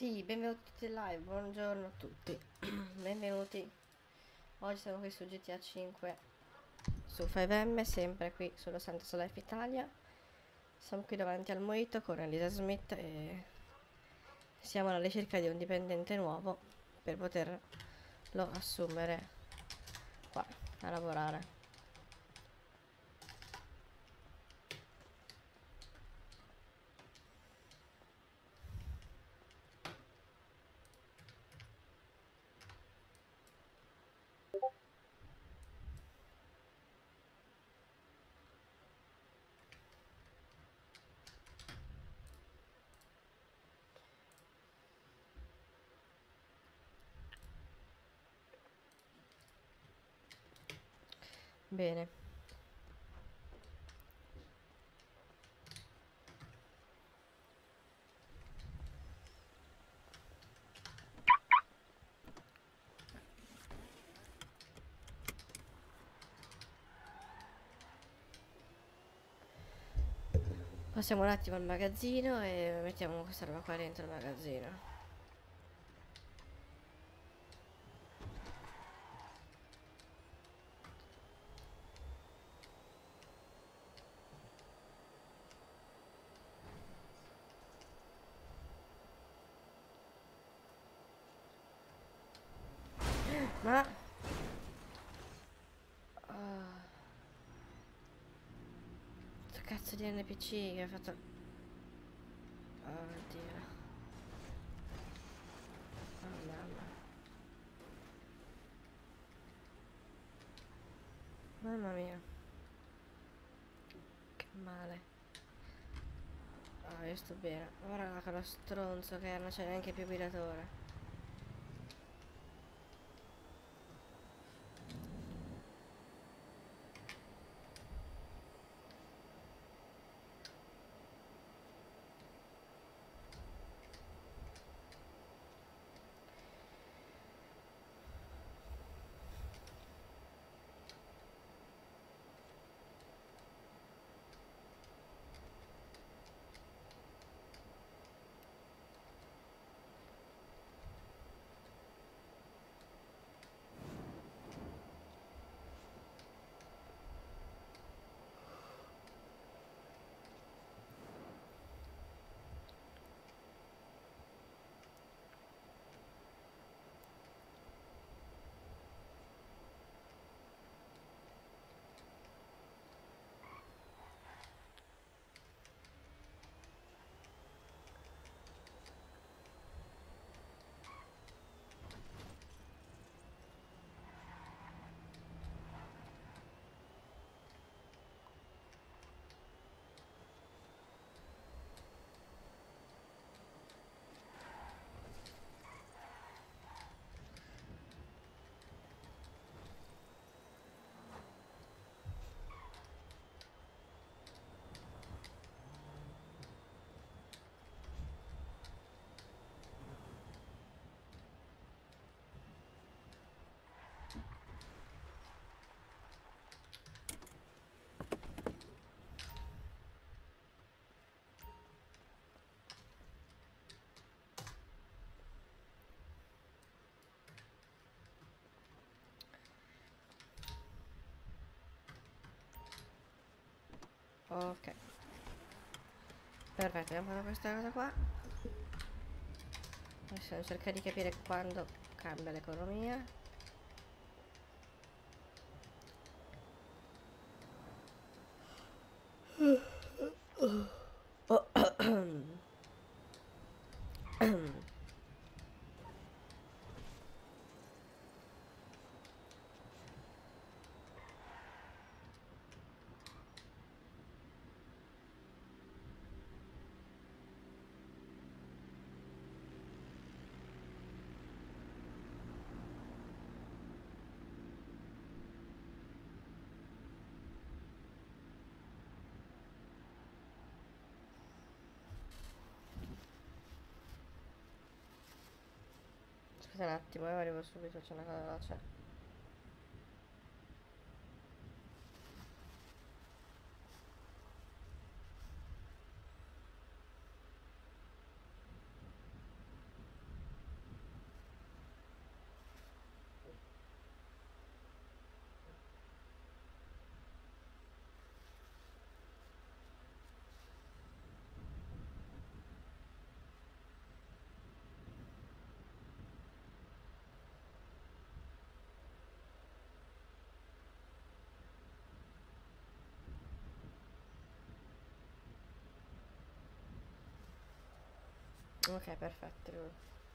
Sì, benvenuti tutti in live, buongiorno a tutti, benvenuti. Oggi siamo qui su GTA 5, su 5M, sempre qui sullo Santos Life Italia. Siamo qui davanti al Mojito con Elisa Smith e siamo alla ricerca di un dipendente nuovo per poterlo assumere qua a lavorare. Bene. Passiamo un attimo al magazzino e mettiamo questa roba qua dentro il magazzino. Ma... Sto cazzo di NPC che ha fatto... Oddio. Oh mamma. Mamma mia. Che male. Ah, io sto bene. Guarda che lo stronzo che non c'è neanche più guidatore. Ok. Perfetto, abbiamo fatto questa cosa qua. Adesso cerca di capire quando cambia l'economia. Aspetta un attimo, arrivo subito, c'è una cosa veloce. Ok, perfetto.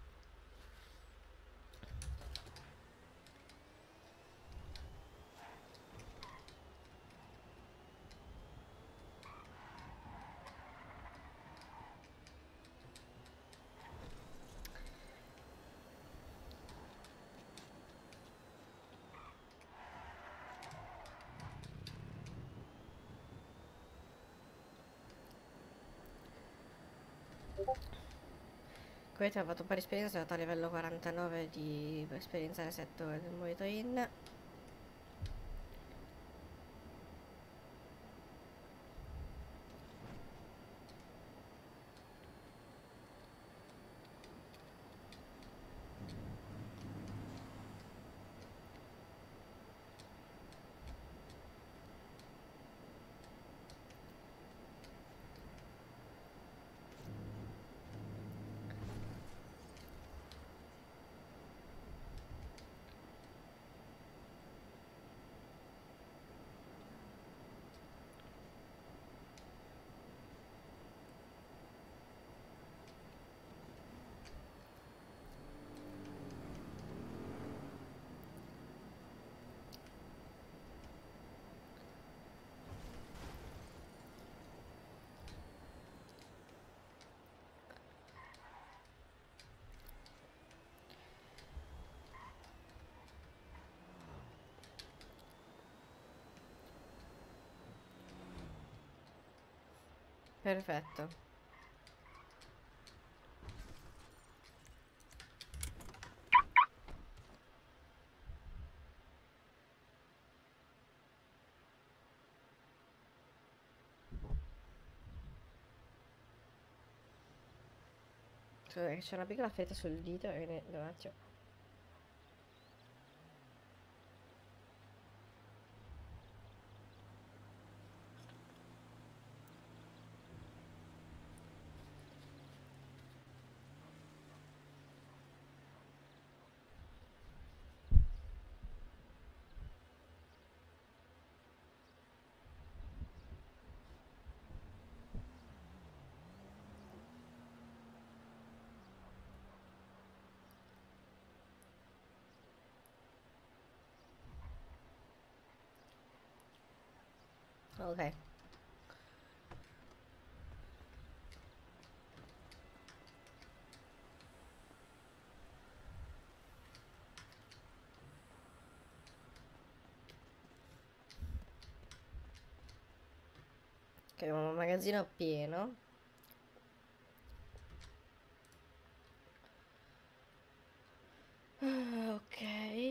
Questo ho fatto un po' di esperienza, sono andato a livello 49 di esperienza nel settore del monitoring. Perfetto. Scusate che c'è una piccola fetta sul dito e ne un attimo. Ok. Che abbiamo un magazzino pieno. Ok.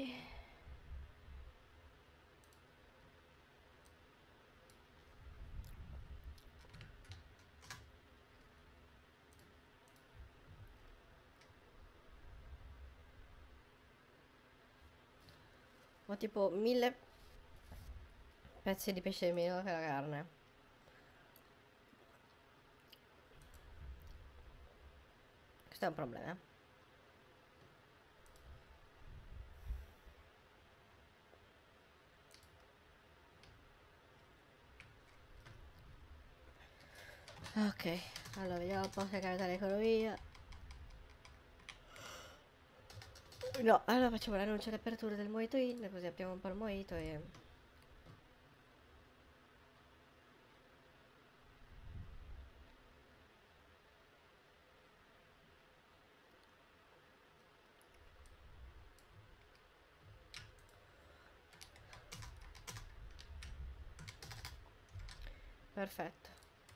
Ho tipo 1000 pezzi di pesce in meno che la carne. Questo è un problema. Ok, allora vediamo un po' se cambia l'economia. No, allora facciamo l'annuncio di apertura del Mojito Inn, così apriamo un po' il mojito e... Perfetto.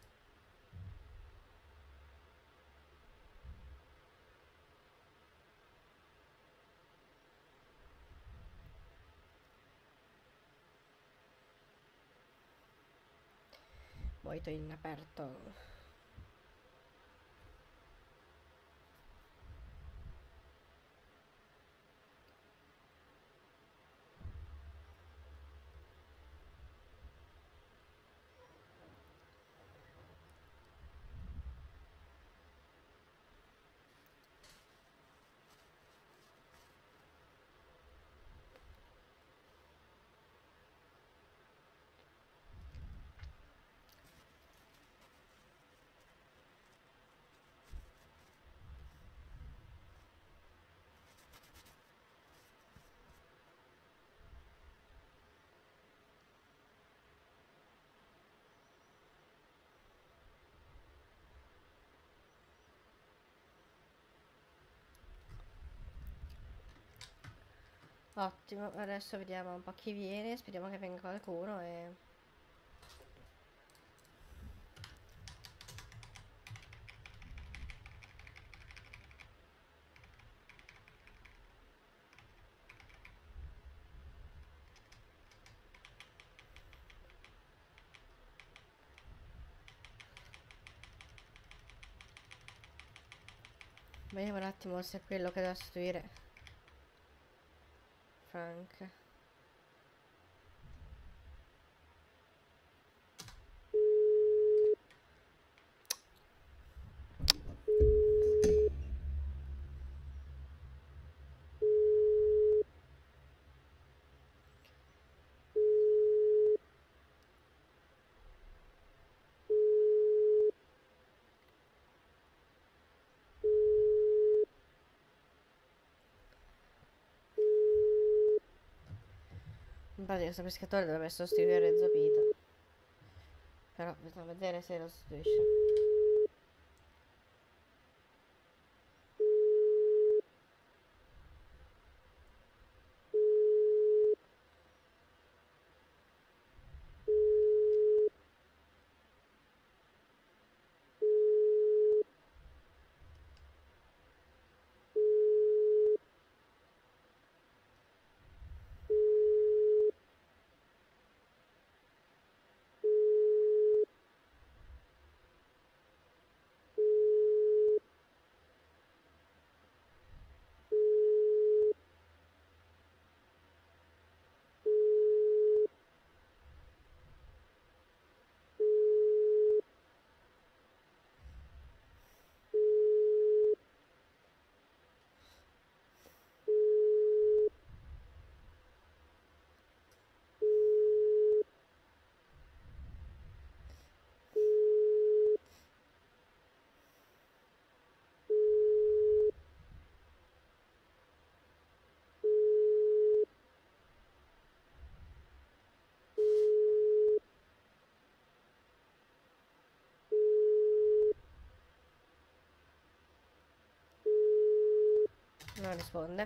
Mojito Inn aperto. Ottimo, adesso vediamo un po' chi viene, speriamo che venga qualcuno e... Vediamo un attimo se è quello che deve sostituire Frank. In pratica questo pescatore dovrebbe sostituire Zopita. Però bisogna vedere se lo sostituisce. Non risponde.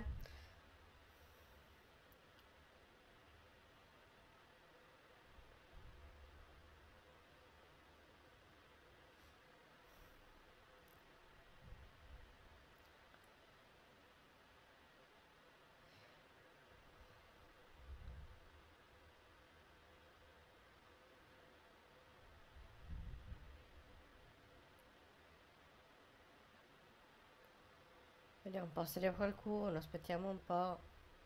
Vediamo un po' se arriva qualcuno, aspettiamo un po'.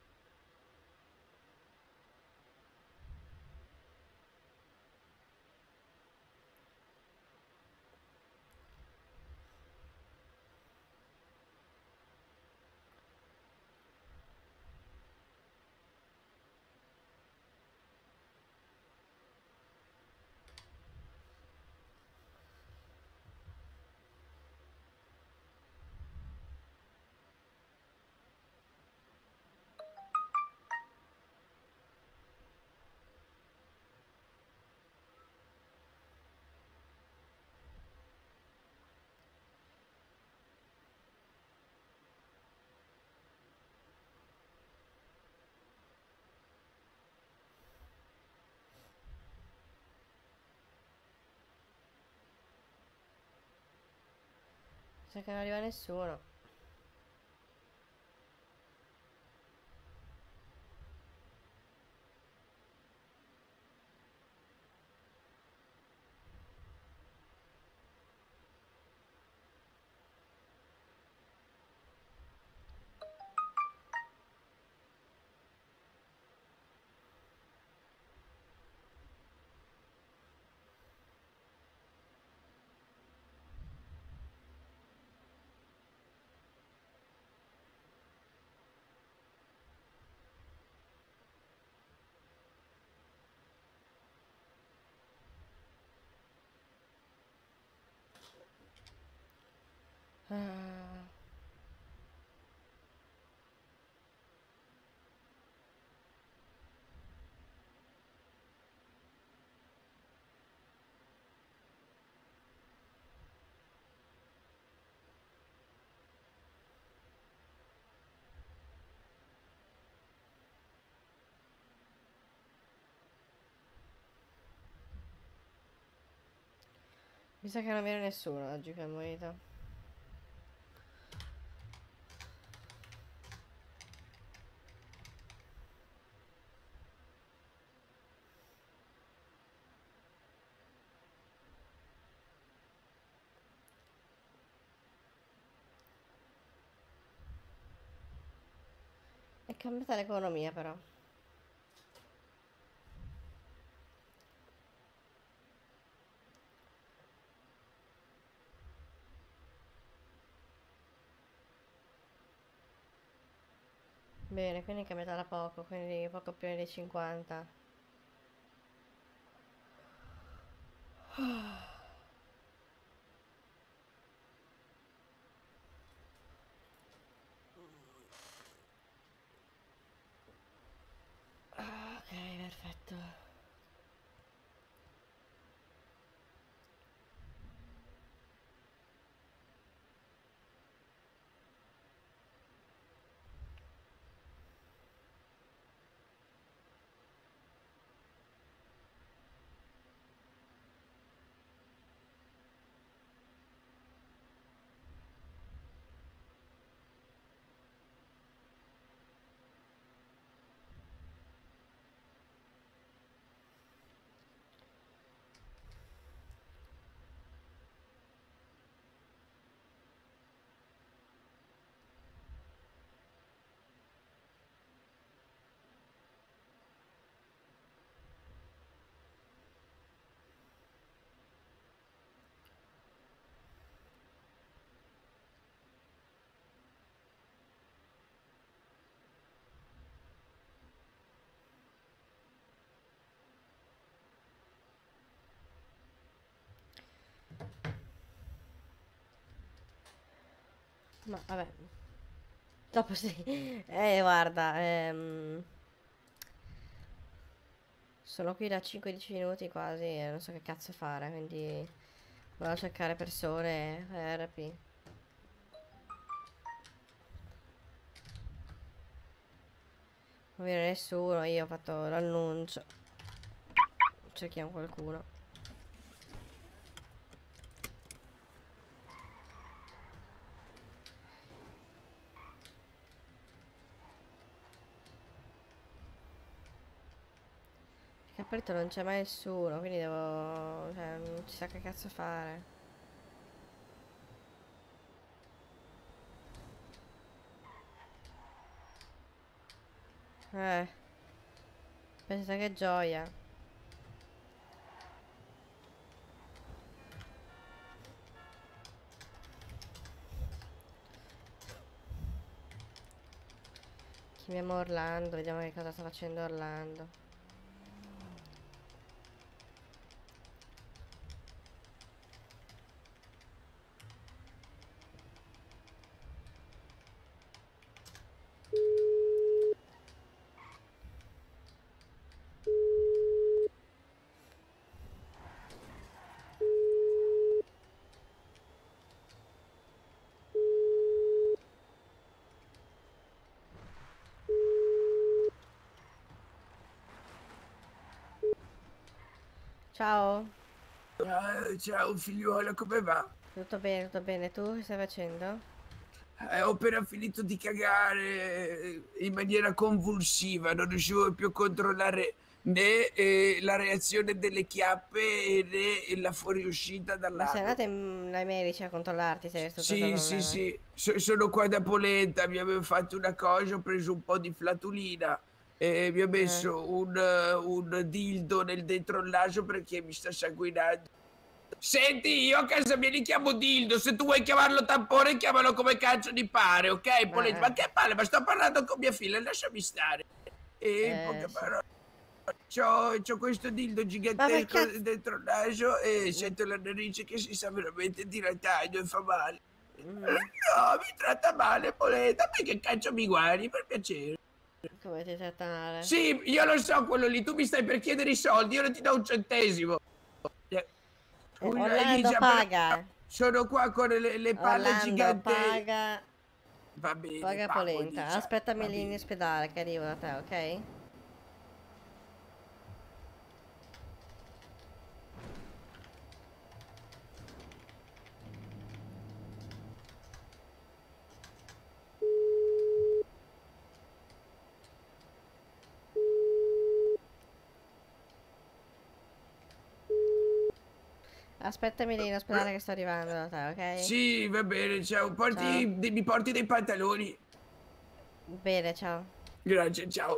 Sa che non arriva nessuno. Ah. Mi sa che non viene nessuno oggi che moneta. È cambiata l'economia però. Bene, quindi è cambiata da poco, quindi poco più di 50. Ok, perfetto. Ma vabbè, dopo sì. Guarda, sono qui da 5-10 minuti quasi e non so che cazzo fare, quindi vado a cercare persone, RP. Non viene nessuno, io ho fatto l'annuncio. Cerchiamo qualcuno. Che aperto non c'è mai nessuno, quindi devo... cioè, non si sa che cazzo fare. Eh, pensa che gioia. Chiamiamo Orlando, vediamo che cosa sta facendo Orlando. Ciao, Ciao figliuolo, come va? tutto bene, tu che stai facendo? Ho appena finito di cagare in maniera convulsiva, non riuscivo più a controllare né la reazione delle chiappe né la fuoriuscita Ma sei dall'ano. andata dai medici a controllarti se hai avuto questo Sì, sì, problema? sì, sono qua da Polenta, mi avevo fatto una cosa, ho preso un po' di flatulina e mi ha Eh, messo un dildo nel dentro il naso perché mi sta sanguinando. Senti, io a casa mia li chiamo dildo, se tu vuoi chiamarlo tampone, chiamalo come cazzo ti pare, ok? Polenta, eh, ma che palle, ma sto parlando con mia figlia, lasciami stare. E in poche sì. parole, c'ho questo dildo Ma per gigantesco cazzo... dentro il naso e Mm, sento la narice che si sta veramente dilatando e fa male. mm, No, mi tratta male, Polenta, ma che cazzo mi guardi, per piacere. come ti tratta male? Sì, io lo so quello lì, tu mi stai per chiedere i soldi, io non ti do un centesimo. Scusa, Orlando Elisa, però paga. sono qua con le palle Orlando gigantesche. paga. Va bene, Paga pago, polenta. Elisa, Aspettami va lì in bene. ospedale che arrivo da te, ok? aspettami lì in ospedale che sto arrivando da te, ok? Sì, va bene, ciao. Ciao. Mi porti dei pantaloni? Bene, ciao. Grazie, ciao.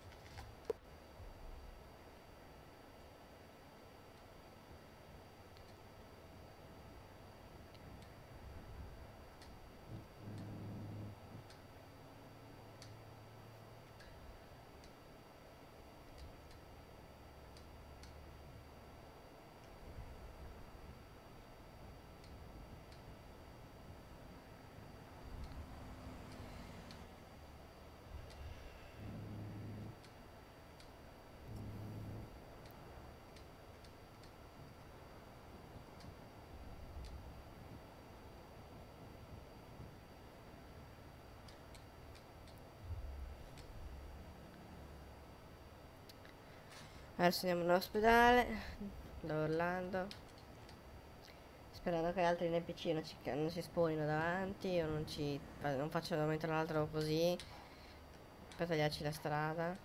Adesso andiamo all'ospedale da Orlando. Sperando che altri NPC non si spawnino davanti o non facciano da un momento all'altro così per tagliarci la strada.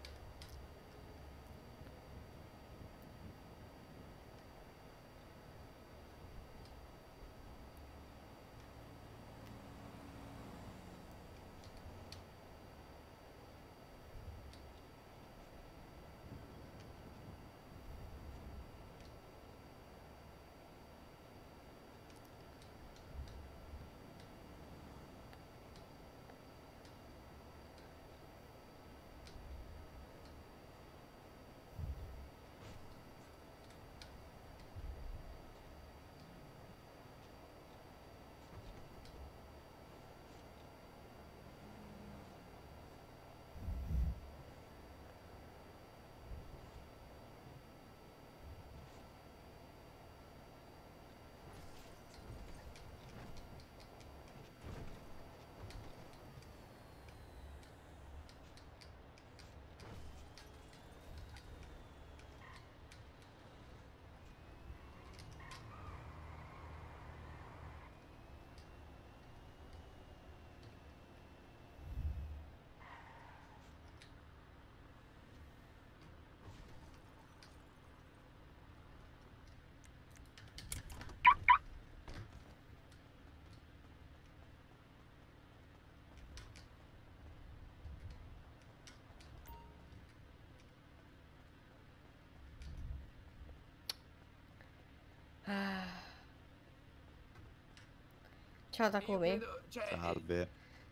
Ciao Io Takumi. credo, cioè, Salve.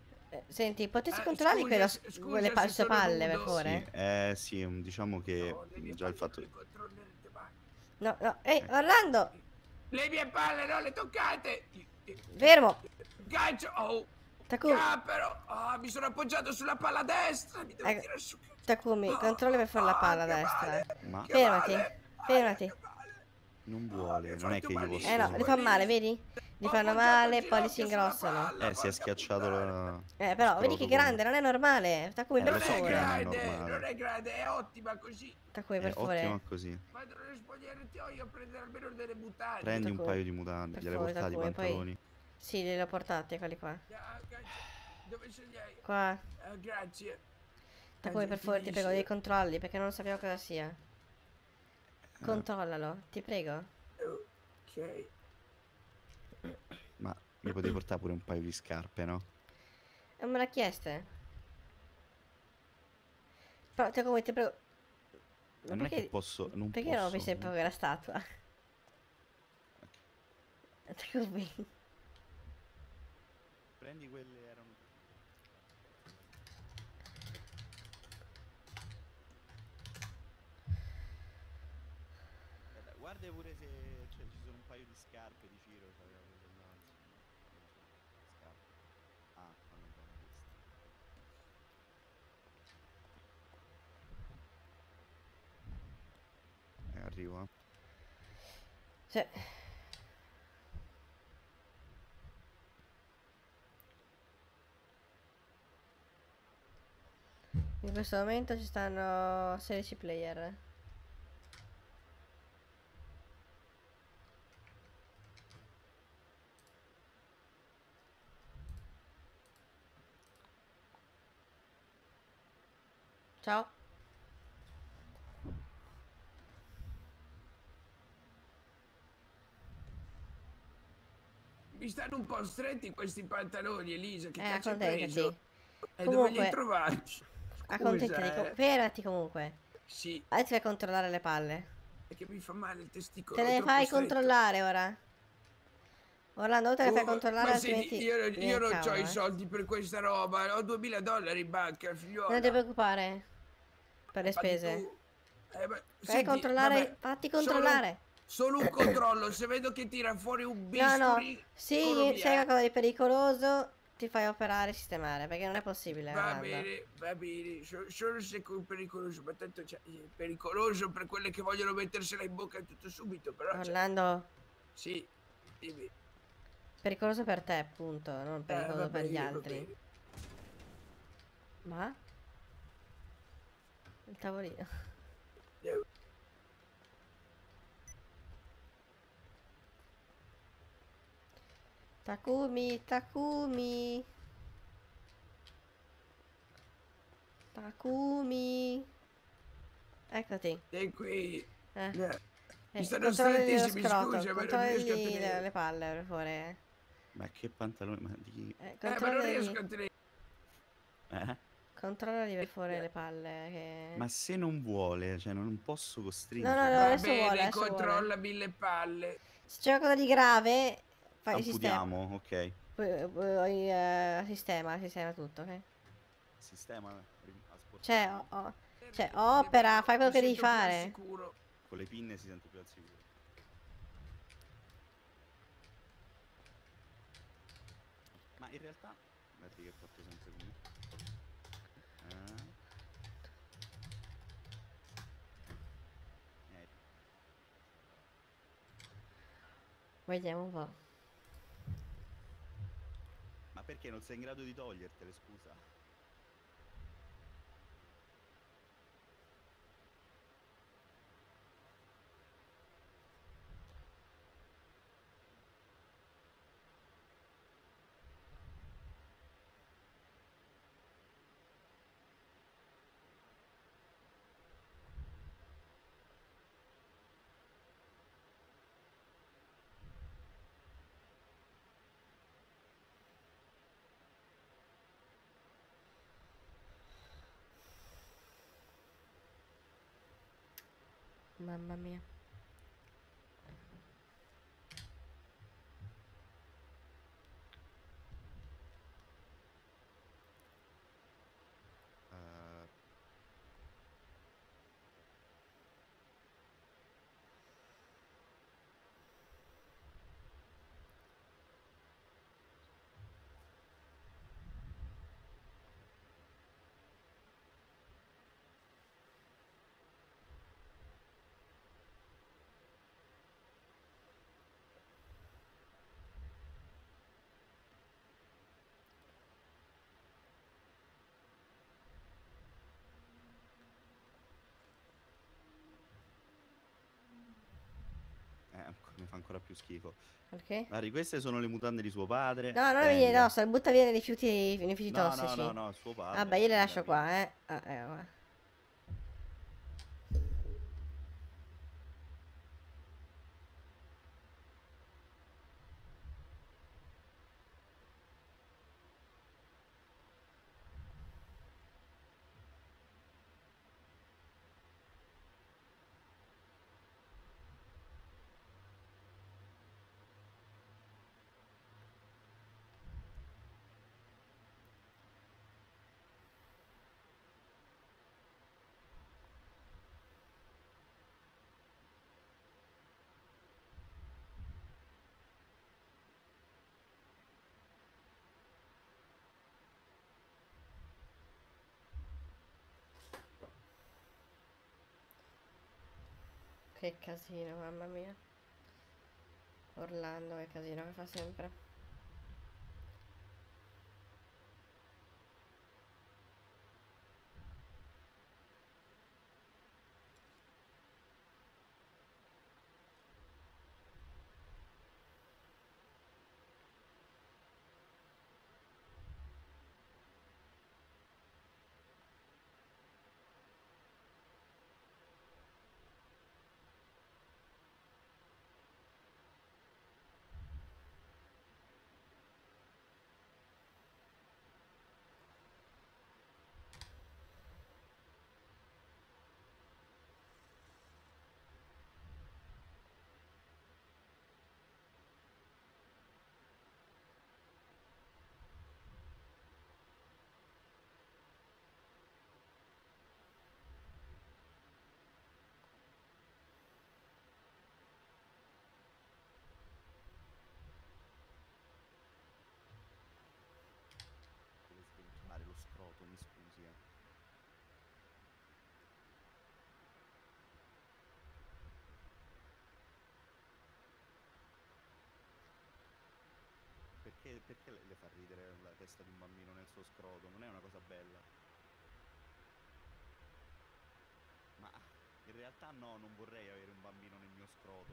Senti, potresti controllarli scusa, quelle scusa se sue sono palle, per rudo. Sì, favore? sì, diciamo che No, le mie già il palle non fatto... le controllerete mai. No, no, ehi, Ecco, Orlando! Le mie palle non le toccate! Fermo! Gancio! Oh! Takumi, Capero! Ah, mi sono appoggiato sulla palla destra! Mi devo ecco, tirare su! Takumi, controlli per fare la palla a Che destra. male! ma Che Fermati, male! Aia, fermati. che male! non Ah, mi vuole, hai non è fatto che gli No, malissimo, li posso... fa male, malissimo! vedi? Gli Ho fanno appoggiato il male, poi li si ginocchio sulla ingrossano. palla, Si è porca schiacciato puttana! lo Però, vedi che scroto con... grande, non è normale. Takumi, per Lo Non so è che non è favore. grande, non normale. è grande, è ottima così! Takumi, È per ottima favore. così. Vado nello spogliatoio a prendere almeno delle mutande. Prendi un Takumi, paio di mutande, per gliele favore, portati i Takumi, poi... pantaloni. Sì, li ho portati, quelli qua. Ah, grazie. Dove sei lei? Qua. Ah, grazie. Takumi, per favore, ti prego, Gentilissima. dei controlli, perché non sappiamo cosa sia. Controllalo, ti prego. Ok. Ma mi potevi portare pure un paio di scarpe, no? Non me l'ha chieste. Però, Takumi, ti prego... Ma Non è che perché... posso... Non Perché non ho posso. visto Non la posso. statua? Takumi. Prendi quelle, erano... Guarda pure se cioè, ci sono un paio di scarpe di Ciro, c'aveva quelle là, insomma. Scarpe. Ah, non abbiamo visto. Arrivo, eh. Cioè... In questo momento ci stanno 16 player. Ciao. mi stanno un po' stretti questi pantaloni, Elisa. Che cazzo hai Accontentati. preso? E dove li Comunque, hai trovati? accontentati. Scusa, Fermati comunque. Sì, Adesso vai a controllare le palle. è che mi fa male il Te testicolo, è le troppo fai stretto. controllare ora. Orlando, o te le fai controllare, Ma senti, altrimenti mi io non ho incavolo, i soldi per questa roba. Ho $2000 in banca, Non ti figliuola. preoccupare per le Fatti spese. tu. Fai Senti, controllare, vabbè, fatti solo un, controllare. solo un controllo. Se vedo che tira fuori un No, no, bisturi, corro sì, se hai via. qualcosa di pericoloso, ti fai operare e sistemare, perché non è possibile, Orlando. Va bene. Solo se è pericoloso, ma tanto è pericoloso per quelle che vogliono mettersela in bocca tutto subito, però Orlando, sì, dimmi. pericoloso per te, appunto, non pericoloso per gli Va altri. bene. Ma? Il tavolino. Eh, Takumi, Takumi. Takumi. Eccoti. E qui. Eh. Mi stanno Controlli lo strettissimi, scroto, scusa, ma non riesco a controlli tenere. le palle, per favore. Ma che pantaloni, ma di... Ma non riesco Controllali, a tenere. Eh? controllali per favore le palle. Che... Ma se non vuole, cioè non posso No, no, costringere. no, Va adesso vuole, bene, adesso vuole. controllami le palle. Se c'è qualcosa di grave, fai il sistema. Amputiamo, ok. Poi sistema tutto, ok? Sistema Cioè, asportiamo. cioè, opera, fai quello Mi che devi sento più al fare. sicuro. Con le pinne si sente più al sicuro. Ma in realtà, guardi che porto sempre con me. Eh, Vediamo un po'. ma perché non sei in grado di togliertele, scusa? Mamma mia. Eh, mi fa ancora più schifo. Perché? Guardi, queste sono le mutande di suo padre. No, non mi Tenga. no, se butta via nei rifiuti No, tossici. no, suo padre. Vabbè, io le non lascio le mie. qua, eh. Guarda. Che casino, mamma mia. Orlando, che casino che fa sempre. perché le fa ridere la testa di un bambino nel suo scroto? Non è una cosa bella. Ma in realtà no, non vorrei avere un bambino nel mio scroto.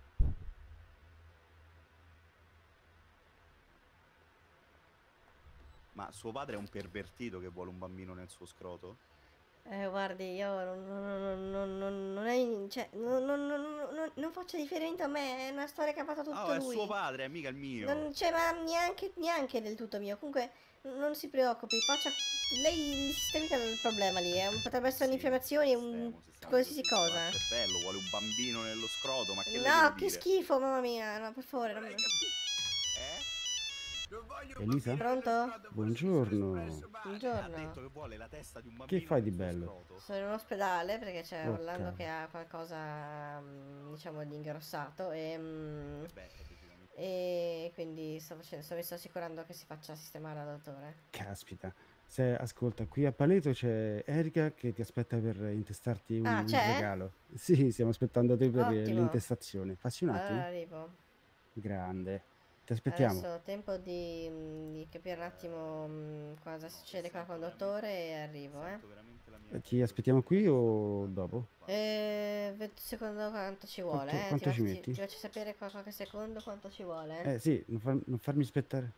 Ma suo padre è un pervertito che vuole un bambino nel suo scroto? Guardi, io non è, cioè, non faccio riferimento a me, è una storia che ha fatto tutto Oh, è suo lui. padre, è mica il mio. Non c'è, ma neanche del tutto mio. Comunque, non si preoccupi, faccia. Lei sistemica il problema lì, potrebbe essere Sì, un'infiammazione, sistemo qualsiasi così. cosa. Ma cervello, vuole un bambino nello scroto, ma che le No, devo che dire? schifo, mamma mia, no, per favore. Non hai capito? Non voglio un Elisa? bambino nello Pronto? scroto, forse mi sono Buongiorno. espresso male. Ha Buongiorno. detto che vuole la testa di un Che bambino fai di nel suo bello? scroto? Sono in ospedale perché c'è Oh, Orlando che cavolo. ha qualcosa, diciamo, di ingrossato Beh, è decisamente. e quindi mi sto assicurando che si faccia sistemare dal dottore. Caspita. Ascolta, qui a Paleto c'è Erika che ti aspetta per intestarti Ah, un c'è? regalo. Sì, stiamo aspettando te per Ottimo. l'intestazione. Passi un Allora attimo? arrivo. Grande. Ti aspettiamo. Adesso ho tempo di capire un attimo cosa succede qua con il dottore e arrivo, Sento veramente la mia Ti aspettiamo qui o dopo? Secondo quanto ci vuole, Quanto ci ti metti? faccio sapere qua qualche secondo quanto ci vuole. Sì, non farmi aspettare.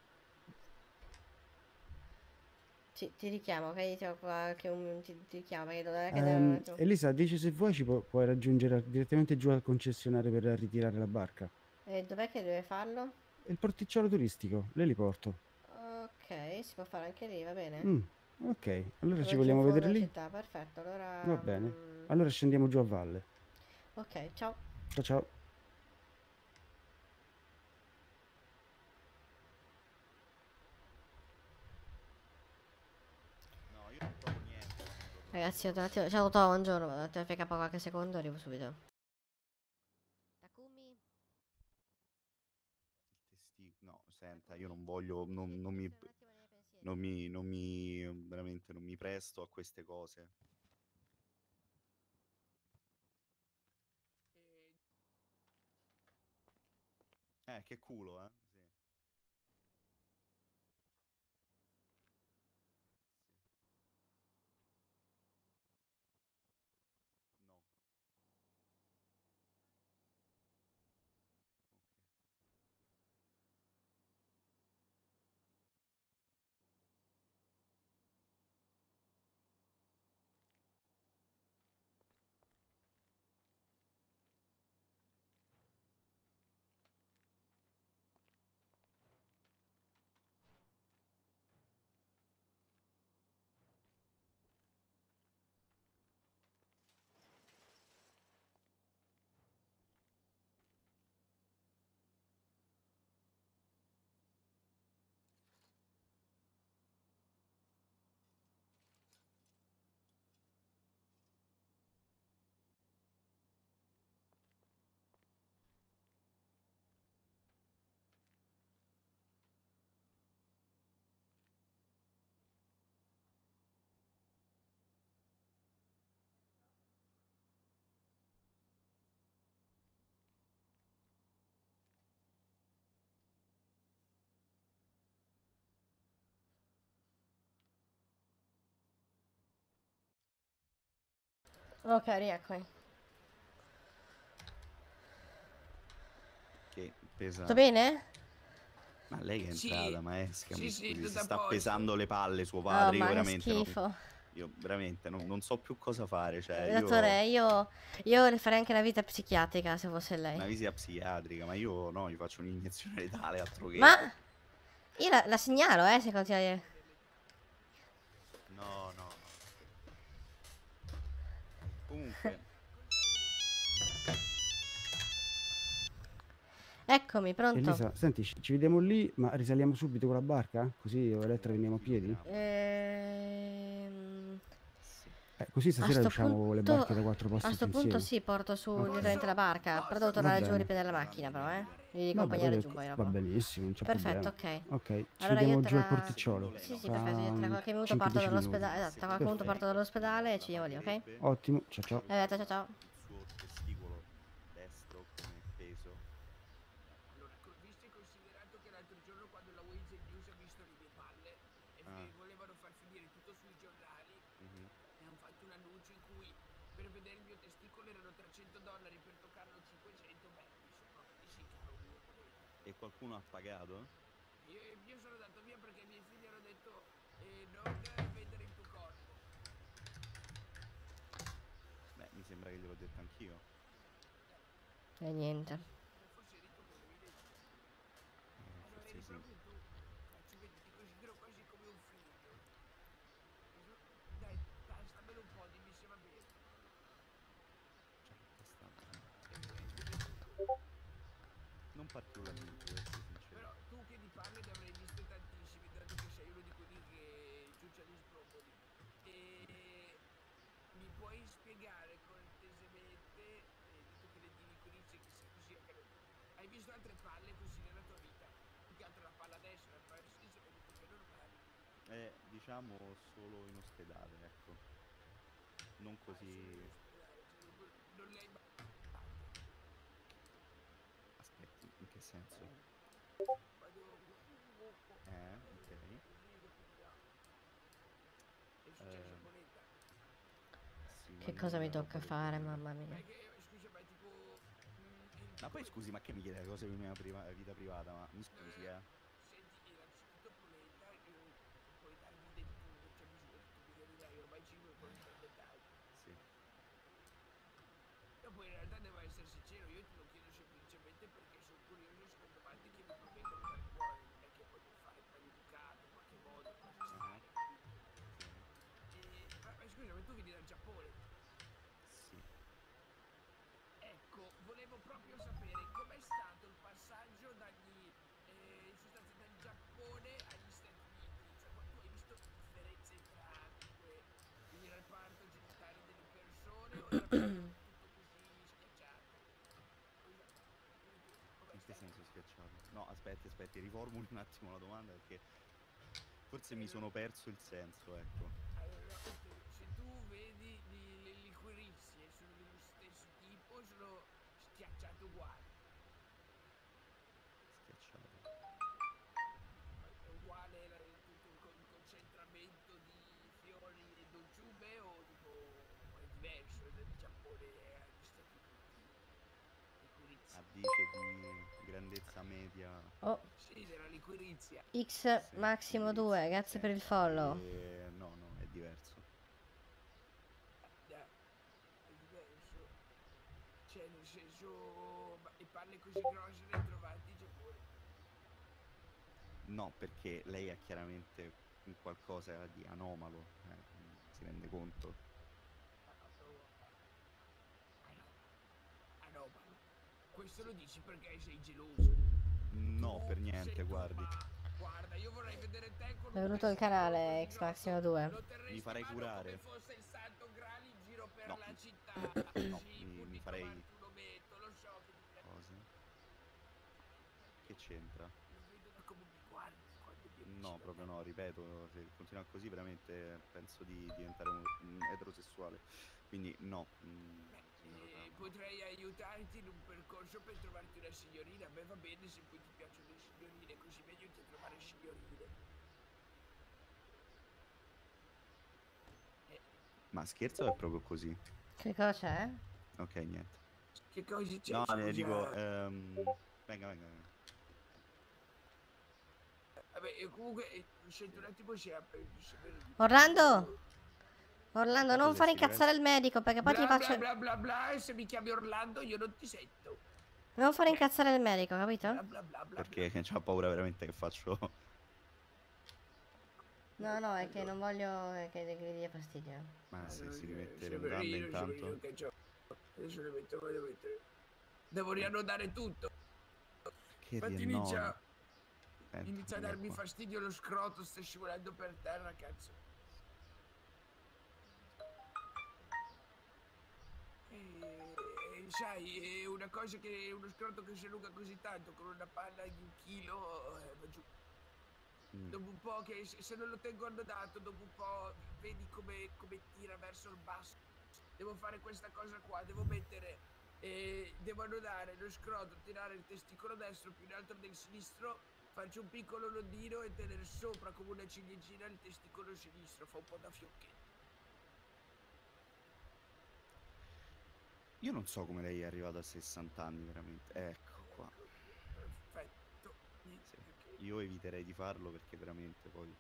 Ti richiamo, ok? Ti richiamo perché dov'è che devo un attimo. Elisa, dici se vuoi puoi raggiungere direttamente giù al concessionario per ritirare la barca. E dov'è che deve farlo? È il porticciolo turistico, le li porto. Ok, si può fare anche lì, va bene. Mm, ok, allora ci Quello giù in vogliamo fondo vedere in lì? città, perfetto. Va Allora, bene. Allora scendiamo giù a valle. ok, ciao. Ciao ciao. No, io non provo niente. Ragazzi, un attimo, ciao, buongiorno, vado a FK qualche secondo, arrivo subito. Takumi? No, senta, io non voglio. Veramente non mi presto a queste cose. Che culo, eh? Sì. No. Ok, rieccomi. Che Tutto pesa. bene? Ma lei che è Sì, entrata, maesca, sì, mi sì, scusi, tutto si a sta posto. pesando le palle suo Oh, padre. Io ma che veramente no. schifo. Io veramente non so più cosa fare. Cioè, Dottore, io le farei anche la vita psichiatrica se fosse lei. una visita psichiatrica, ma io no, gli faccio un'iniezione letale, altro che. Ma io la segnalo, se continua. No, no, no. Comunque, Eccomi, pronto? Elisa, senti, ci vediamo lì, ma risaliamo subito con la barca? Così io e Elettra veniamo a piedi? sì. Così A stasera sto riusciamo le barche da 4 a posti sto tutti punto insieme. sì, porto su Ok. direttamente la barca. Però devo Va tornare giù a bene. riprendere la macchina, però, Devi Vabbè, accompagnare poi giù poi va dopo. benissimo, non c'è Perfetto, problema. ok. Ok, ci Allora io vediamo giù al tra... porticciolo. Sì, sì, Fra perfetto. Io tra qualche minuto parto 5-10 minuti. dall'ospedale. Tra qualche minuto parto dall'ospedale e ci vediamo lì, ok? Ottimo, ciao ciao. Ciao, ciao. Il suo testicolo destro come peso. Allora, visto e considerato che l'altro giorno quando la Wii News ha visto le mie palle e Ah. volevano far finire tutto sui giornali Mhm. e hanno fatto un annuncio in cui per vedere il mio testicolo erano $300, per toccarlo 500. Beh, mi sono proprio di sì, caro mio collega. E qualcuno ha pagato? Io sono andato via perché i miei figli hanno detto non vendere il tuo corpo. Beh, mi sembra che gliel'ho detto anch'io. E niente. Forse eri tu che l'avevi detto. No, Forse eri sì. proprio tu. Cazzo, vedi, ti considero quasi come un figlio. Dai, tastamelo un po', dimmi se va bene. Cioè, testata. Dimmi tutto. Non particolarmente, devo essere sincero. Però tu che di palle ne avrai viste tantissimi, dato che sei uno di quelli che ciuccia gli sbroccoli. E mi puoi spiegare cortesemente, dato che le diliquizie che sia così accaduto, hai visto altre palle così nella tua vita? Più che altro la palla destra, la palla sinistra, mi hai detto che è normale. Diciamo solo in ospedale, ecco. Non Solo in così... ospedale, cioè, non le hai mai Aspetti, in che senso? vado Ok. così, capito? È successo moneta. Sì, ma Che non cosa mi una roba tocca del fare, genere. mamma Ma mia. è che, scusa, ma è tipo il Ma poi tipo scusi, ma che mi chiede le cose di mia vita privata? Ma mi scusi, Senti, innanzitutto Polenta, puoi darmi del tu, cioè tu mi chiedi ormai ci conosco il dettaglio. Sì. Dopo in realtà devo essere sincero, io te lo chiedo semplicemente perché sono curioso e sono domande che mi provengono dal cuore, non è che voglio fare maleducato in qualche modo, cose strane, capito? Ma scusa, ma tu vieni dal Giappone? Sì. Ecco, volevo proprio sapere com'è stato il passaggio in sostanza dal Giappone agli Stati Uniti, cioè tu hai visto differenze tra comunque il reparto genitale delle persone o è davvero tutto così schiacciato? Com'è In che stato? senso schiacciato? No, aspetti, riformuli un attimo la domanda perché forse mi sono perso il senso, ecco. Allora, ok, se tu vedi le liquirizie sono dello stesso tipo o sono schiacciate uguali? Schiacciato. È uguale tutto il concentramento di fiori e dolciume o tipo è diverso dal Giappone agli Stati Uniti? Liquirizia. Dice di grandezza media. Oh, Sì, della liquirizia. X Sì, Massimo 2, liquirizia. grazie per il follow. No, è diverso. È diverso. Cioè, nel senso, e palle così grosse le hai trovate in Giappone? No, perché lei ha chiaramente un qualcosa di anomalo, si rende conto? Anomalo. Questo lo dici perché sei geloso. No, per Tu niente, sei tu, guardi. ma guarda, io vorrei vedere te con un Benvenuto al testicolo canale così X grosso. Massimo 2. Lo Mi terresti in farei mano come curare. fosse il santo graal in giro per No, la città. no, Sì, pur mi di farei trovarti un ometto. Lo so che ti piace. cosa? Che c'entra? Lo vedo da come mi guardi quando mi No, avvicino a proprio te. no, ripeto, se continua così veramente penso di diventare un eterosessuale. Quindi no, signora Trama, no. Potrei aiutarti in un percorso per trovarti una signorina. A me va bene se poi ti piacciono le signorine, così mi aiuti a trovare signorine. Ma scherzo o è proprio così? Che cosa c'è? Ok, niente. Che cosa c'è, No, dico, scusa? venga. Vabbè, e comunque, senti un attimo se apre il Orlando? Orlando, Tanto non se fare si incazzare dovesse... il medico perché poi ti bla bla faccio... bla bla bla, e se mi chiami Orlando io non ti sento. Non fare incazzare il medico, capito? Bla bla bla bla bla. Perché c'ha paura veramente che faccio... No, è che non voglio che gli dia fastidio. Ma se si rimette le Sempre mutande io sono intanto... io che c'ho. Adesso le metto, voglio mettere. Devo riannodare tutto. Che Infatti riannodo. Senta, inizia a venga darmi qua. fastidio lo scroto, sta scivolando per terra, cazzo. Sai, è una cosa che uno scroto che si allunga così tanto con una palla di 1 chilo va giù. Dopo un po' che se non lo tengo annodato, dopo un po' vedi come tira verso il basso. Devo fare questa cosa qua, devo annodare lo scroto, tirare il testicolo destro più in alto del sinistro faccio un piccolo nodino e tenere sopra come una ciliegina il testicolo sinistro, fa un po' da fiocchetto. Io non so come lei è arrivata a 60 anni, veramente. Ecco qua. Perfetto. Sì. Io eviterei di farlo perché veramente poi...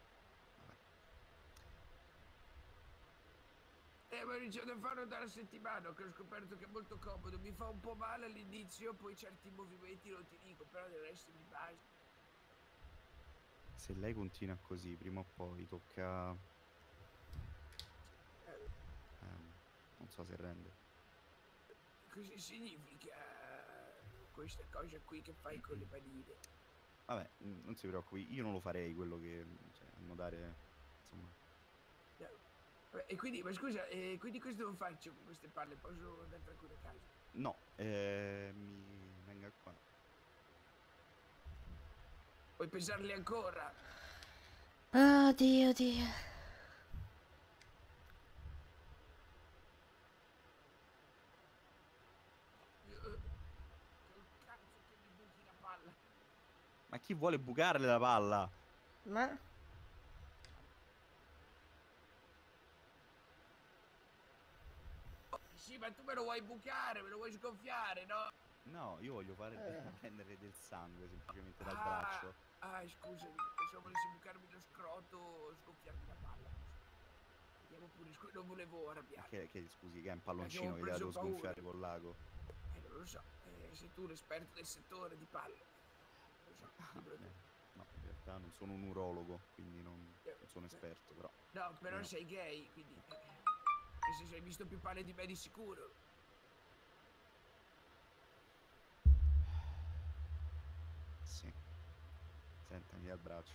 Vabbè. Ma ho iniziato a farlo da una settimana, che ho scoperto che è molto comodo. Mi fa un po' male all'inizio, poi certi movimenti non ti dico, però del resto mi basta. Se lei continua così, prima o poi tocca... non so se rende. Cosa significa questa cosa qui che fai con le manine? Vabbè, non si preoccupi, io non lo farei quello che... cioè, a nuotare, insomma... No. Vabbè, e quindi, ma scusa, quindi cosa devo faccio con queste palle? Posso andare tranquillo a casa? No, mi venga qua. Puoi pesarle ancora? Oh, Dio, Dio. Col cazzo che mi buchi la palla. Ma chi vuole bucarle la palla? Ma... Sì, ma tu me lo vuoi bucare, me lo vuoi sgonfiare, no? No, io voglio prendere del sangue semplicemente dal braccio. Scusami, pensavo volessi bucarmi lo scroto o sgonfiarmi la palla. Vediamo pure, non volevo arrabbiare. Scusi, che è un palloncino che preso devo paura. sgonfiare col lago. Non lo so, sei tu l'esperto del settore di palle. Non lo so, No, in realtà non sono un urologo, quindi non sono esperto, però. No, però sei gay, quindi... nel senso, hai visto più palle di me di sicuro. Sì. Sentami al braccio.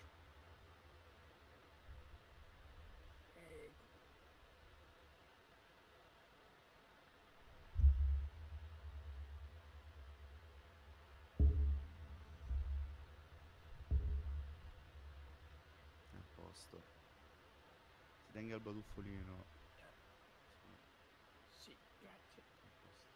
A posto. Si tenga il batuffolino. Sì, grazie. A posto.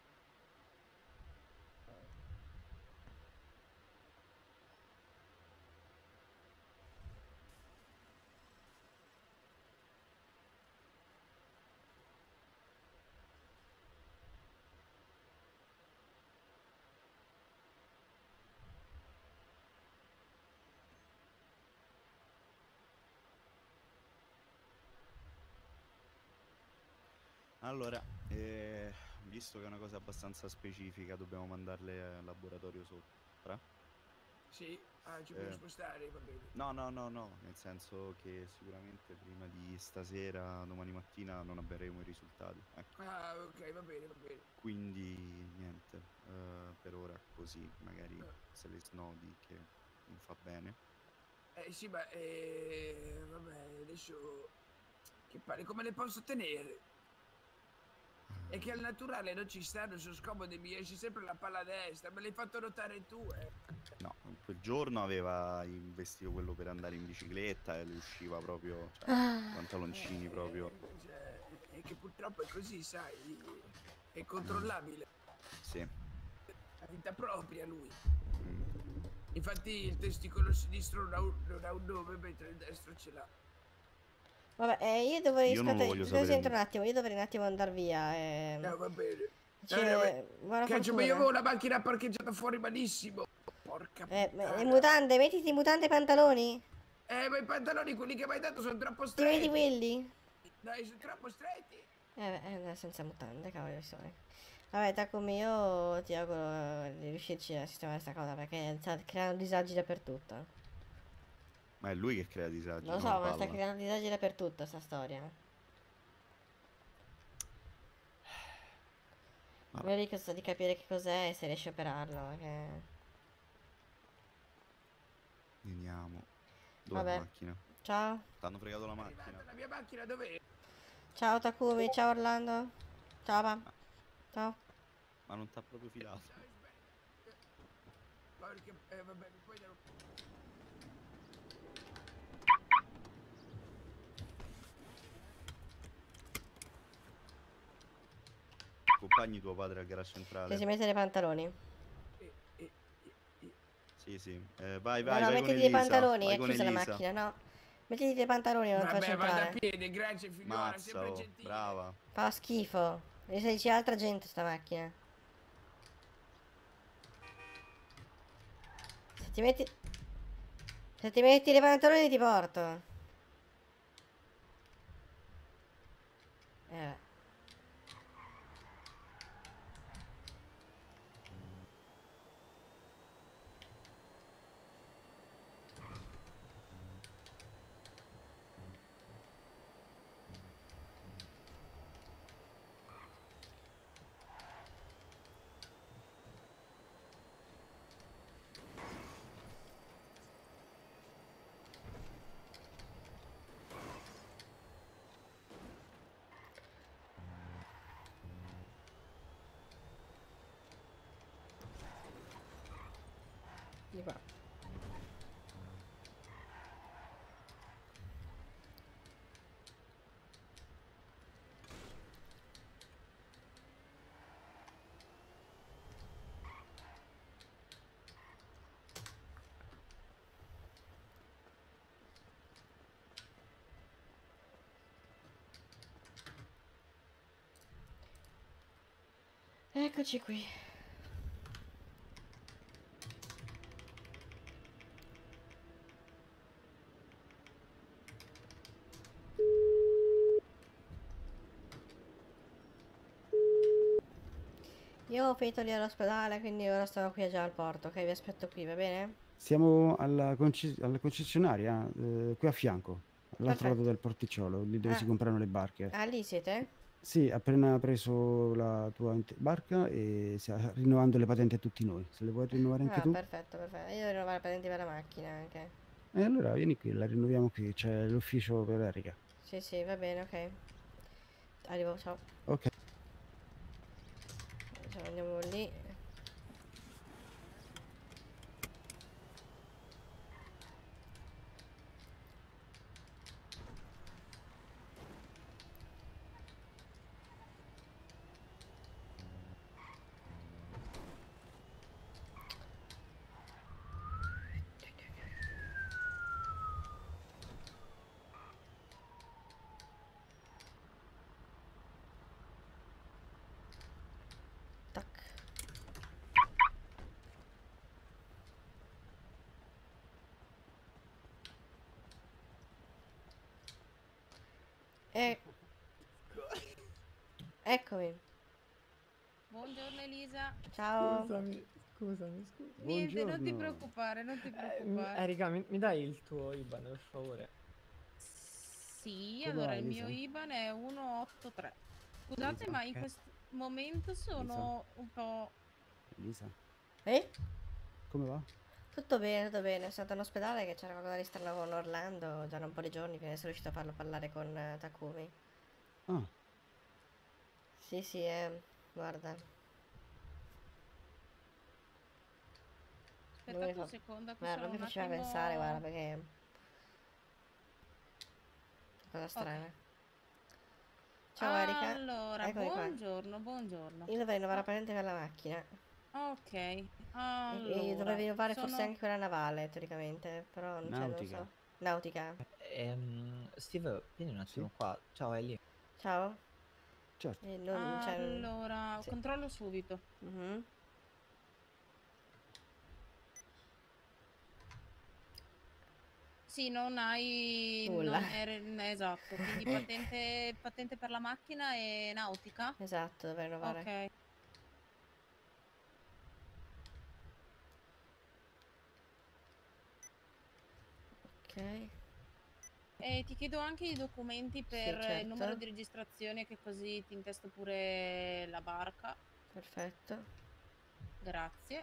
Allora, visto che è una cosa abbastanza specifica, dobbiamo mandarle al laboratorio sopra. Sì? Ci puoi spostare, va bene. No, nel senso che sicuramente prima di stasera, domani mattina, non avremo i risultati. Ecco. Ok, va bene, va bene. Quindi, niente, per ora così, magari se le snodi che non fa bene. Sì, ma vabbè, adesso... Che pare, come le posso tenere? È che al naturale non ci stanno, sono scomode, mi esce sempre la palla a destra, me l'hai fatto notare tu, No, quel giorno aveva il vestito quello per andare in bicicletta e le usciva proprio, cioè, pantaloncini proprio. Cioè, è che purtroppo è così, sai, è incontrollabile. Sì. La vita propria lui. Infatti il testicolo sinistro non ha un nome, mentre il destro ce l'ha. Vabbè, io dovrei... Io non lo voglio sapere. Senti un attimo, io dovrei un attimo andare via. No, va bene. Buona Caccio, ma fortuna. io avevo la macchina parcheggiata fuori malissimo. Porca puttana. Mutande, mettiti mutande e pantaloni? Ma i pantaloni, quelli che mi hai dato, sono troppo Ti stretti. metti quelli? Dai, sono troppo stretti. Senza mutande, cavolo, vabbè, Takumi, io ti auguro di riuscirci a sistemare questa cosa perché sta creando disagi dappertutto. Ma è lui che crea disagi, Non lo so, non la ma sta palla. creando disagi dappertutto sta storia. Vedi di capire che cos'è e se riesci a operarlo. Vediamo. Dov'è Vabbè. la macchina? Ciao. T'hanno fregato la macchina. La mia macchina dov'è? Ciao Takumi, ciao Orlando. Ciao papà. Ciao. Ma non t'ha proprio filato. Ma perché, vabbè, mi puoi dare un... Accompagni tuo padre al garage centrale. Che si mette nei pantaloni. Sì, Easy. Vai, No, vai, no, vai con mettiti dei Elisa. pantaloni, Vai è con chiusa la Elisa. macchina, no? Mettiti dei pantaloni, non ti faccio Vabbè, vado a entrare. piedi, grazie figliuola, Mazza, sempre oh, gentile. brava. Fa schifo. E se c'è altra gente sta macchina. Se ti metti... Se ti metti dei pantaloni ti porto. Beh. Di qua. Eccoci qui. Io ho finito lì all'ospedale, quindi ora sono qui già al porto, ok? Vi aspetto qui, va bene? Siamo alla concessionaria, qui a fianco, all'altro lato Perfetto. del porticciolo, lì dove Ah, si comprano le barche. ah, lì siete? Sì, appena preso la tua barca e sta rinnovando le patenti a tutti noi. Se le vuoi rinnovare anche Ah, tu? perfetto, perfetto. Io devo rinnovare la patente per la macchina anche. E allora vieni qui, la rinnoviamo qui, c'è l'ufficio per Erika. Sì, sì, va bene, ok. Arrivo, ciao. Ok. Ciao, andiamo lì. Tac. E... Eccomi. Buongiorno Elisa. Ciao. Scusami. Niente, non ti Buongiorno. preoccupare, non ti preoccupare. Erika, mi dai il tuo IBAN per favore? Sì, Come allora va, il mio Elisa? IBAN è 183. Scusate, Elisa? ma in Ok. questo momento sono un po'... Elisa, Eh? come va? Tutto bene, tutto bene. Sono stata all'ospedale che c'era qualcosa di strano con Orlando già da un po' di giorni, quindi sono riuscito a farlo parlare con Takumi. Ah, Sì, sì, guarda. Non Aspettate mi un fa... secondo che Guarda, sono non mi un faceva attimo... pensare, guarda, perché... Cosa strana. Ciao Erika. Allora, Eccomi qua. buongiorno. Io dovrei rinnovare la Ah, patente per la macchina. ok, E dovrei allora, rinnovare forse sono... anche quella navale, teoricamente. Però non, cioè, non nautica. so. Nautica. Steve, vieni un Sì, attimo qua. Ciao Ellie. Ciao. certo. Non, cioè, Allora, sì. controllo subito. Mhm. Sì, non hai... Nulla. Non è esatto, quindi patente per la macchina e nautica? Esatto, dovrei rinnovare. Ok. Ok. E ti chiedo anche i documenti Sì, per il numero certo. di registrazione, che così ti intesto pure la barca. Perfetto. Grazie.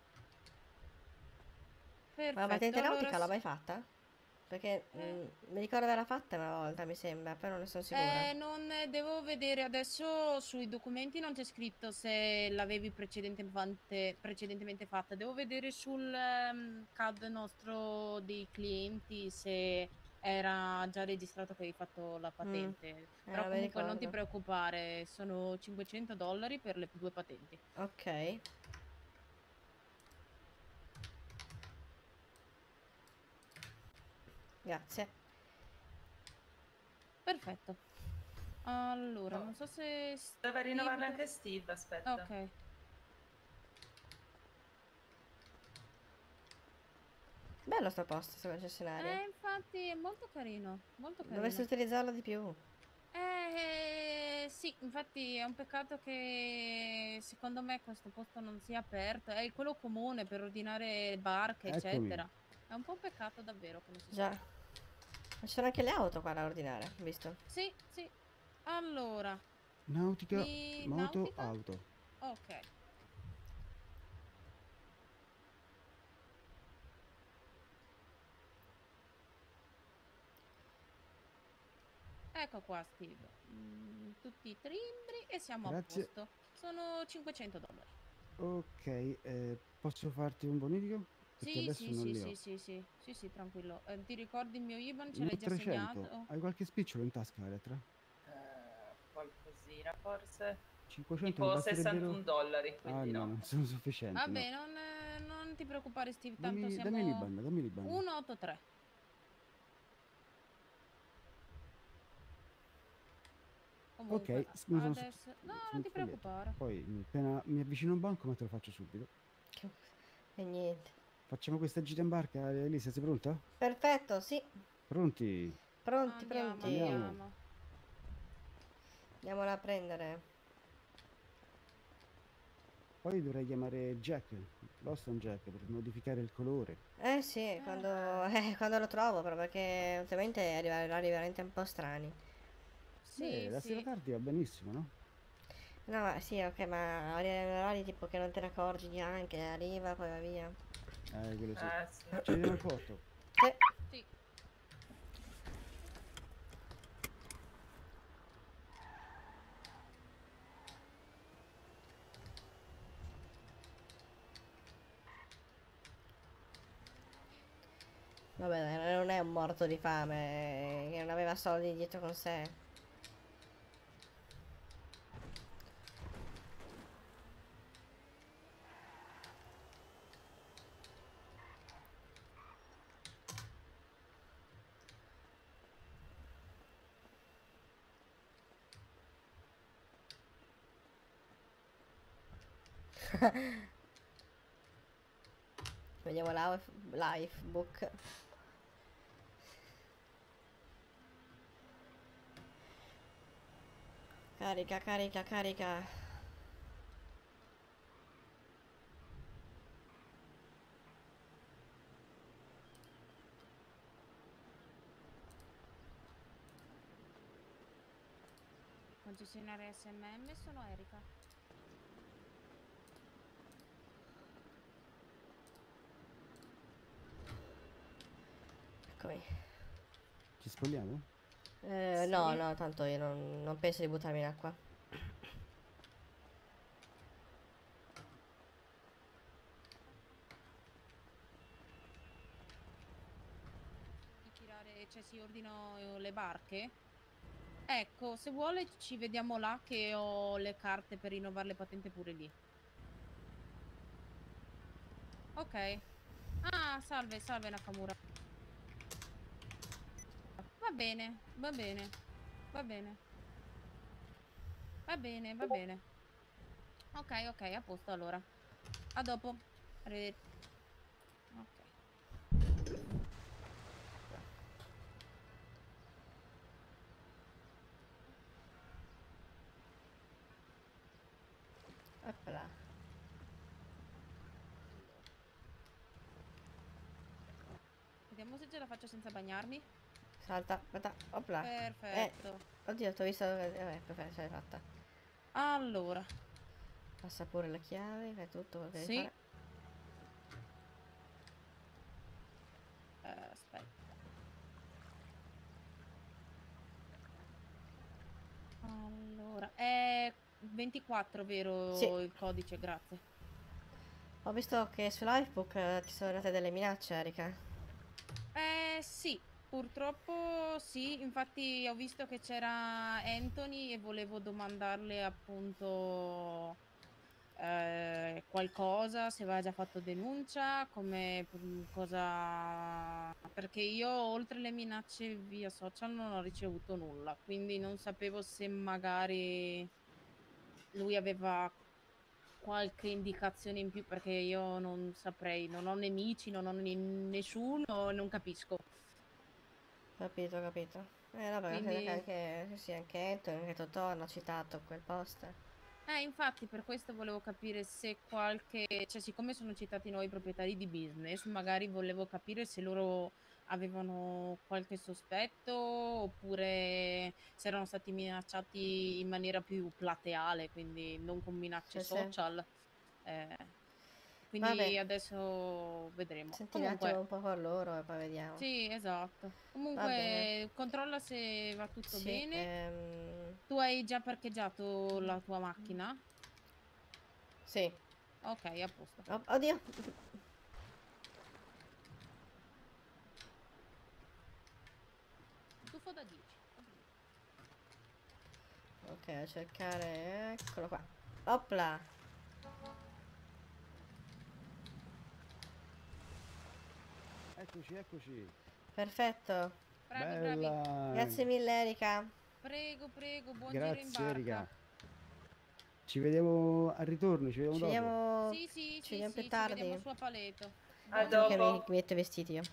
Ma la Perfetto, patente allora... nautica l'ho mai fatta? Perché mi ricordo di averla fatta una volta, mi sembra, però non ne sono sicura. non devo vedere adesso sui documenti, non c'è scritto se l'avevi precedentemente fatta. Devo vedere sul CAD nostro dei clienti se era già registrato che hai fatto la Mm, patente. Però non mi comunque non ti ricordo. preoccupare, sono $500 per le due patenti. Ok. Grazie. Perfetto. Allora, non so se... Deve rinnovarle Steve- anche Steve, aspetta. Ok. Bello sto posto, sto concessionario. Infatti è molto carino, molto carino. Dovresti utilizzarlo di più. Sì, infatti è un peccato che secondo me questo posto non sia aperto. È quello comune per ordinare barche, Eccomi. eccetera. È un po' un peccato davvero che non si Già. sia. Ma ci sono anche le auto qua da ordinare, visto? Sì, sì. Allora, Nautica, moto, nautica? auto. Ok. Ecco qua, Steve. Tutti i timbri e siamo Grazie. a posto. Sono $500. Ok, posso farti un bonifico? Perché Sì, adesso sì, non sì, li ho. sì, sì, tranquillo. Ti ricordi il mio IBAN? Ce l'hai già 1300. segnato? Hai qualche spicciolo in tasca, Elettra? Qualcosina forse. 500 Tipo mi basterebbero? $61, Ah quindi no, no. non sono sufficienti, no. Vabbè, non ti preoccupare, Steve, tanto Dammi siamo l'IBAN, dammi l'IBAN. 183. Comunque, Ok, mi sono adesso... No, sul non ti foglietto. preoccupare. Poi appena mi avvicino a un banco, ma te lo faccio subito. E niente. Facciamo questa gita in barca, Elisa, sei pronta? Perfetto, sì. Pronti? Pronti, Andiamo, pronti. andiamo. Andiamola a prendere. Poi dovrei chiamare Jack, Boston Jack, per modificare il colore. Eh sì, quando lo trovo, però perché ultimamente arriva veramente un po' strani. Sì, La sera sì. tardi va benissimo, no? No, ma sì, ok, ma orari tipo che non te ne accorgi neanche, arriva, poi va via. Quello sì. Sì. Ci vediamo al porto. Sì. Sì. Vabbè, dai, non è un morto di fame, che non aveva soldi dietro con sé. Vediamo Lifebook. Carica, carica, carica. Concessionaria SMM, sono Erika. Eccomi. Ci spogliamo? No, Sì. no, tanto io non penso di buttarmi in acqua. Di tirare, cioè si ordinano le barche? Ecco, se vuole ci vediamo là che ho le carte per rinnovare le patente pure lì. Ok. Ah, salve, salve Nakamura. Va bene, va bene, va bene. Va bene, va bene. Ok, ok, a posto allora. A dopo. Arrivederci. Ok. Opla. Vediamo se ce la faccio senza bagnarmi. Salta, aspetta, opla. Perfetto. Oddio, ti ho visto. Perfetto, ce l'hai fatta. Allora. Passa pure la chiave, fai tutto quello che devi Sì. fare. Aspetta. Allora, è 24, vero? Sì. Il codice, grazie. Ho visto che su Lifebook ti sono arrivate delle minacce, Erika. Sì, purtroppo sì, infatti ho visto che c'era Anthony e volevo domandarle appunto qualcosa, se aveva già fatto denuncia, cosa... Perché io oltre le minacce via social non ho ricevuto nulla, quindi non sapevo se magari lui aveva qualche indicazione in più, perché io non saprei, non ho nemici, non ho nessuno, non capisco. Capito, capito. No, perché credo che Quindi... anche, sì, anche Anthony, anche Totò hanno citato quel post. Infatti per questo volevo capire se cioè siccome sono citati noi proprietari di business, magari volevo capire se loro avevano qualche sospetto oppure se erano stati minacciati in maniera più plateale, quindi non con minacce Sì, sì. social. Eh, Vabbè, quindi adesso vedremo. senti un attimo Comunque, un po' con loro e poi vediamo. sì, esatto. Va bene. Comunque, controlla se va tutto Sì, bene. Tu hai già parcheggiato la tua macchina? sì. Ok, a posto. Oddio. Tuffo da 10. Ok, a cercare, eccolo qua. Opla. Eccoci, eccoci. Perfetto. Bravi, bravi. Bella. Grazie mille, Erika. Prego, prego, buon giro in Grazie, barca. Erika. Ci vediamo al ritorno, ci vediamo Ci dopo. vediamo. Sì, sì, Ci sì, vediamo sì, più ci vediamo tardi. su a Paleto. A Buon Che giro. dopo. mi metto i vestiti io.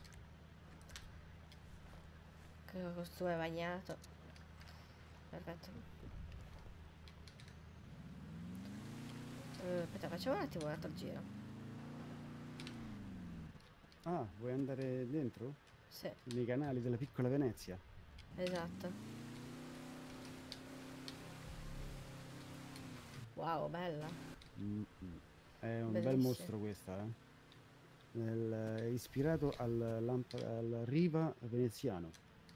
Che costume bagnato. Perfetto. Aspetta, facciamo un attimo un altro giro. Ah, vuoi andare dentro? Sì, Nei canali della piccola Venezia? esatto. Wow, bella. È un bel Bellissima. mostro questa, eh? È ispirato al Riva veneziano.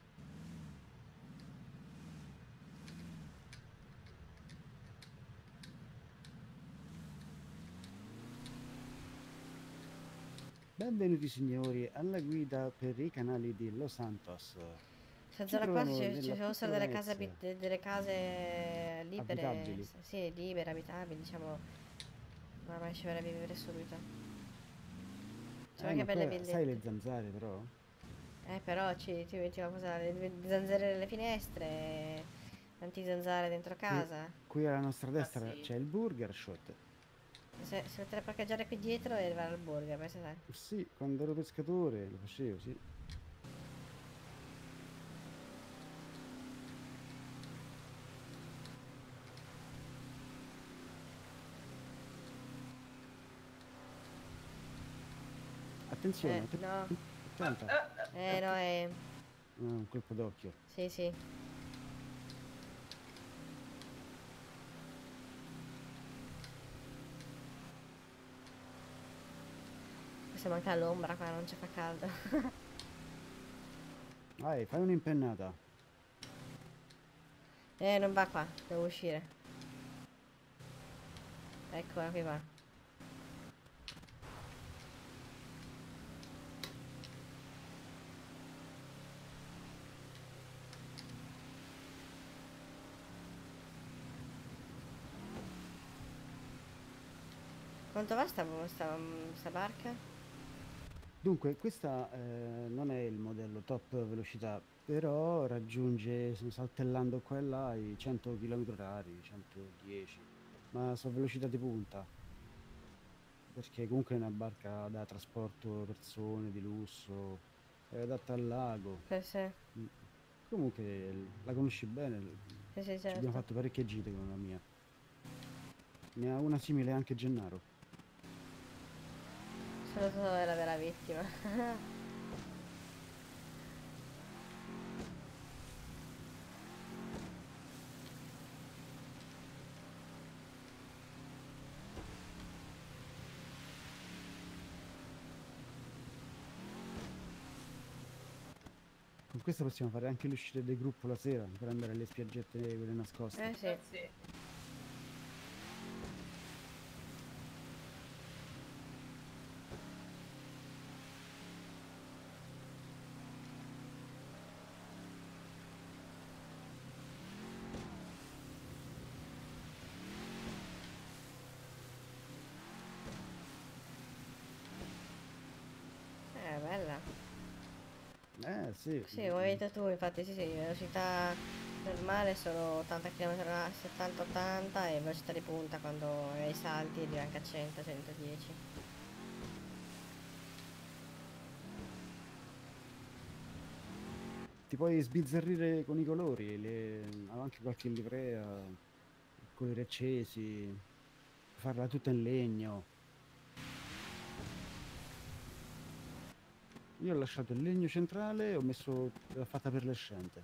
Benvenuti signori alla guida per i canali di Los Santos. Questa Ci zona qua troviamo ci nella fossero piccola delle case, Venezia. delle case libere. Abitabili. Sì, libere, abitabili, diciamo. Ma ormai ci verrebbe vivere subito. Cioè, che Ma belle qua sai le villette. zanzare però? Però ti metti una cosa, le zanzare nelle finestre, tanti zanzare dentro casa. Qui alla nostra destra sì. c'è il Burger Shot. Si potrebbe parcheggiare qui dietro e arrivare al burger, pensa te. Sì, quando ero pescatore lo facevo, sì. Attenzione, No. attenta. No, è... Un colpo d'occhio. Sì, sì. Questa manca l'ombra qua, non ci fa caldo. Vai, fai un'impennata. Non va qua, devo uscire. Eccola, qui va. Quanto va sta barca? Dunque, questa non è il modello top velocità, però raggiunge, saltellando qua e là, i 100 km/h, 110, ma sono velocità di punta, perché comunque è una barca da trasporto persone, di lusso, è adatta al lago. Sì, Mm. Comunque la conosci bene, sì, ci abbiamo certo. fatto parecchie gite con la mia. Ne ha una simile anche Gennaro. Sono la vera vittima. Con questo possiamo fare anche l'uscita del gruppo la sera, per andare alle spiaggette quelle nascoste. Sì. Sì. Sì. Sì, come hai detto tu, infatti sì, velocità normale sono 80 km/h, 70-80 e velocità di punta quando hai i salti arriva anche a 100-110. Ti puoi sbizzarrire con i colori, ho anche qualche livrea, colori accesi, farla tutta in legno. Io ho lasciato il legno centrale e ho messo l'ho fatta perlescente.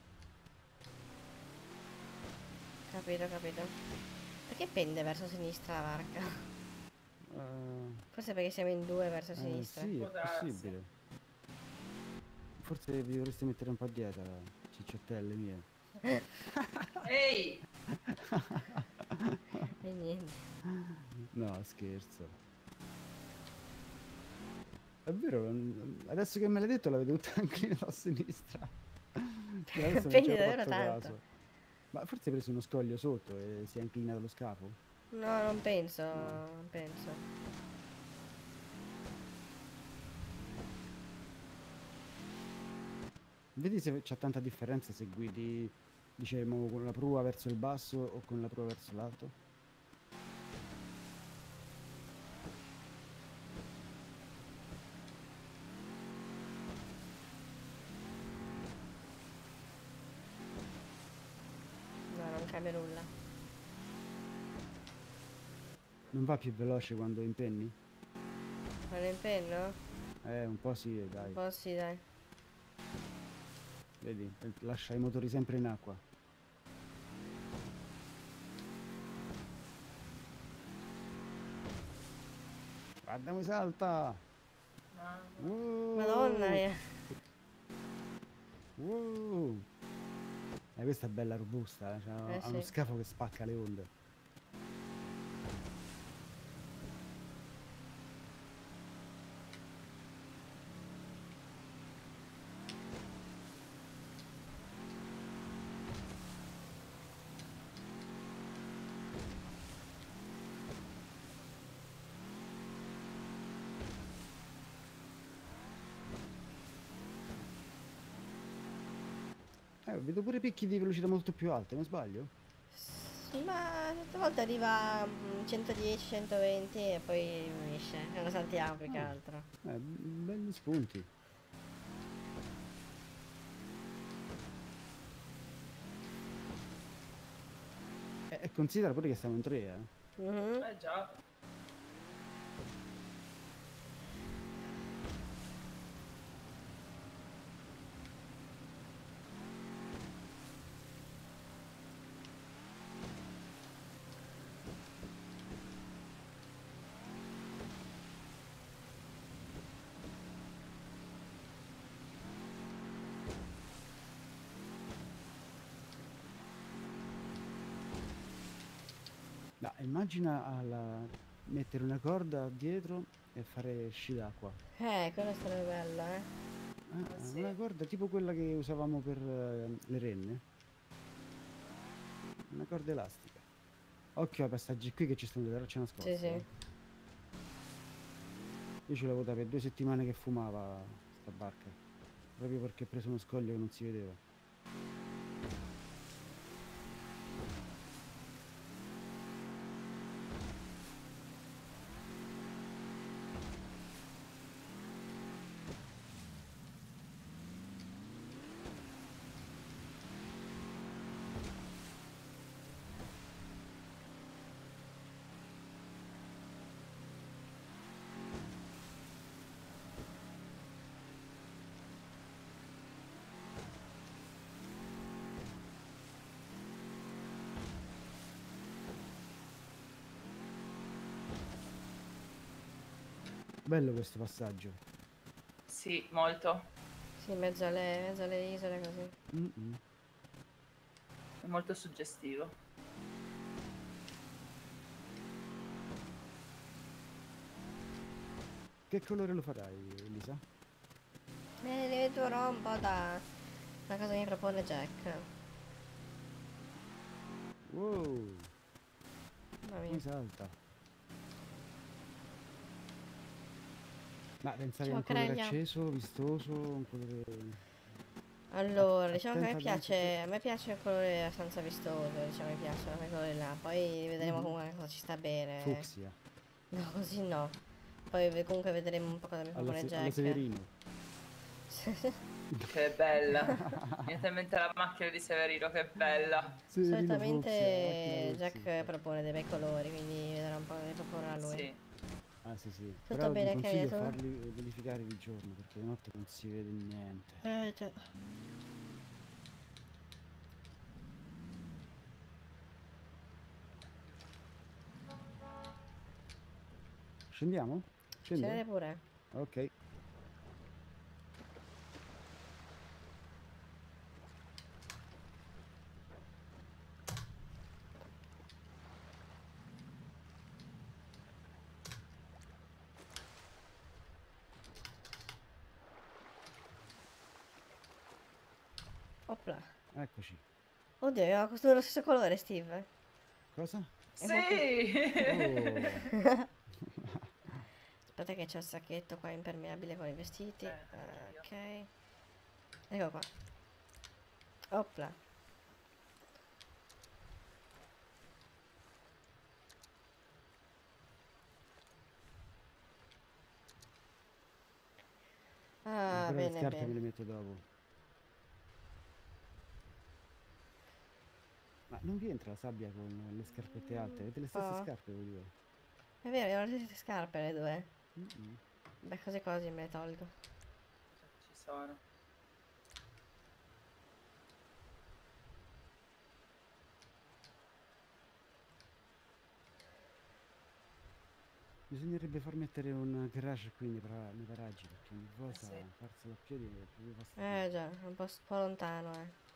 Capito, capito. Perché pende verso sinistra la barca? Eh, Forse perché siamo in due verso sinistra. sì, è Può darsi. possibile. Forse vi dovreste mettere un po' dietro, cicciottelle mie. Ehi! E niente. No, scherzo. È vero, adesso che me l'hai detto l'avevo tutta inclinato a sinistra. Cioè, adesso non ci Pendi ho davvero fatto tanto. caso. Ma forse hai preso uno scoglio sotto e si è inclinato lo scafo? No, non penso, No. non penso. Vedi se c'è tanta differenza se guidi, diciamo, con la prua verso il basso o con la prua verso l'alto? No, non cambia nulla. Non va più veloce quando impenni? Non impenno? Un po' sì, Un dai. po' sì, dai. Vedi, lascia i motori sempre in acqua. Guarda come salta! Mamma. Wow! Madonna mia. Wow! Questa è bella robusta, cioè, ha uno Sì. scafo che spacca le onde. Vedo pure picchi di velocità molto più alte, non sbaglio? Sì, ma certe volte arriva a 110-120 e poi finisce. Quando saltiamo più che Ah. altro. Belli spunti. E considera pure che siamo in 3, eh? Mhm. Già. No, immagina mettere una corda dietro e fare sci d'acqua. Quello sarebbe bello, eh. Sì. Una corda tipo quella che usavamo per le renne. Una corda elastica. Occhio ai passaggi qui che ci sono delle rocce nascoste. Sì, sì. Io ce l'avevo da per 2 settimane che fumava sta barca. Proprio perché ho preso uno scoglio che non si vedeva. Bello questo passaggio. Sì, molto. Sì, in mezzo alle isole così. Mm-mm. È molto suggestivo. Che colore lo farai, Elisa? Ne rivedrò un po' da cosa mi propone Jack. Wow, Mamma mia. come salta. Ma pensavi a Ciao un colore Creglia. acceso, vistoso, un colore... Allora, diciamo che Attenta a me piace il colore abbastanza vistoso, diciamo, mi piacciono quei colori là. Poi vedremo comunque cosa ci sta bene. fucsia, No, così no. Poi comunque vedremo un po' cosa mi propone alla Jack. Severino. Che bella. Mi viene in mente la macchina di Severino, che bella. Severino Solitamente fucsia, macchina Jack fucsia. propone dei bei colori, quindi vedremo un po' cosa mi proporrà lui. Sì. Ah sì sì, Tutto però vi bene, consiglio credo? farli verificare di giorno perché di notte non si vede niente. Già. Scendiamo? Scendo? Scendere pure. Ok. Opla. Eccoci. Oddio, aveva questo lo stesso colore, Steve. Cosa? Sì! Oh. Aspetta che c'è il sacchetto qua impermeabile con i vestiti. Anch'io. Ok. Ecco qua. Opla. Ah, Però le bene, scarpe me bene. le metto dopo. Ma non vi entra la sabbia con le scarpette alte? Avete le stesse Oh. scarpe voi due? È vero, abbiamo le stesse scarpe le due. Mm-mm. Beh, così così me le tolgo. Ci sono. Bisognerebbe far mettere un garage qui nei paraggi perché ogni volta Sì. farselo a piedi è proprio fastidioso. Già, è un po' lontano,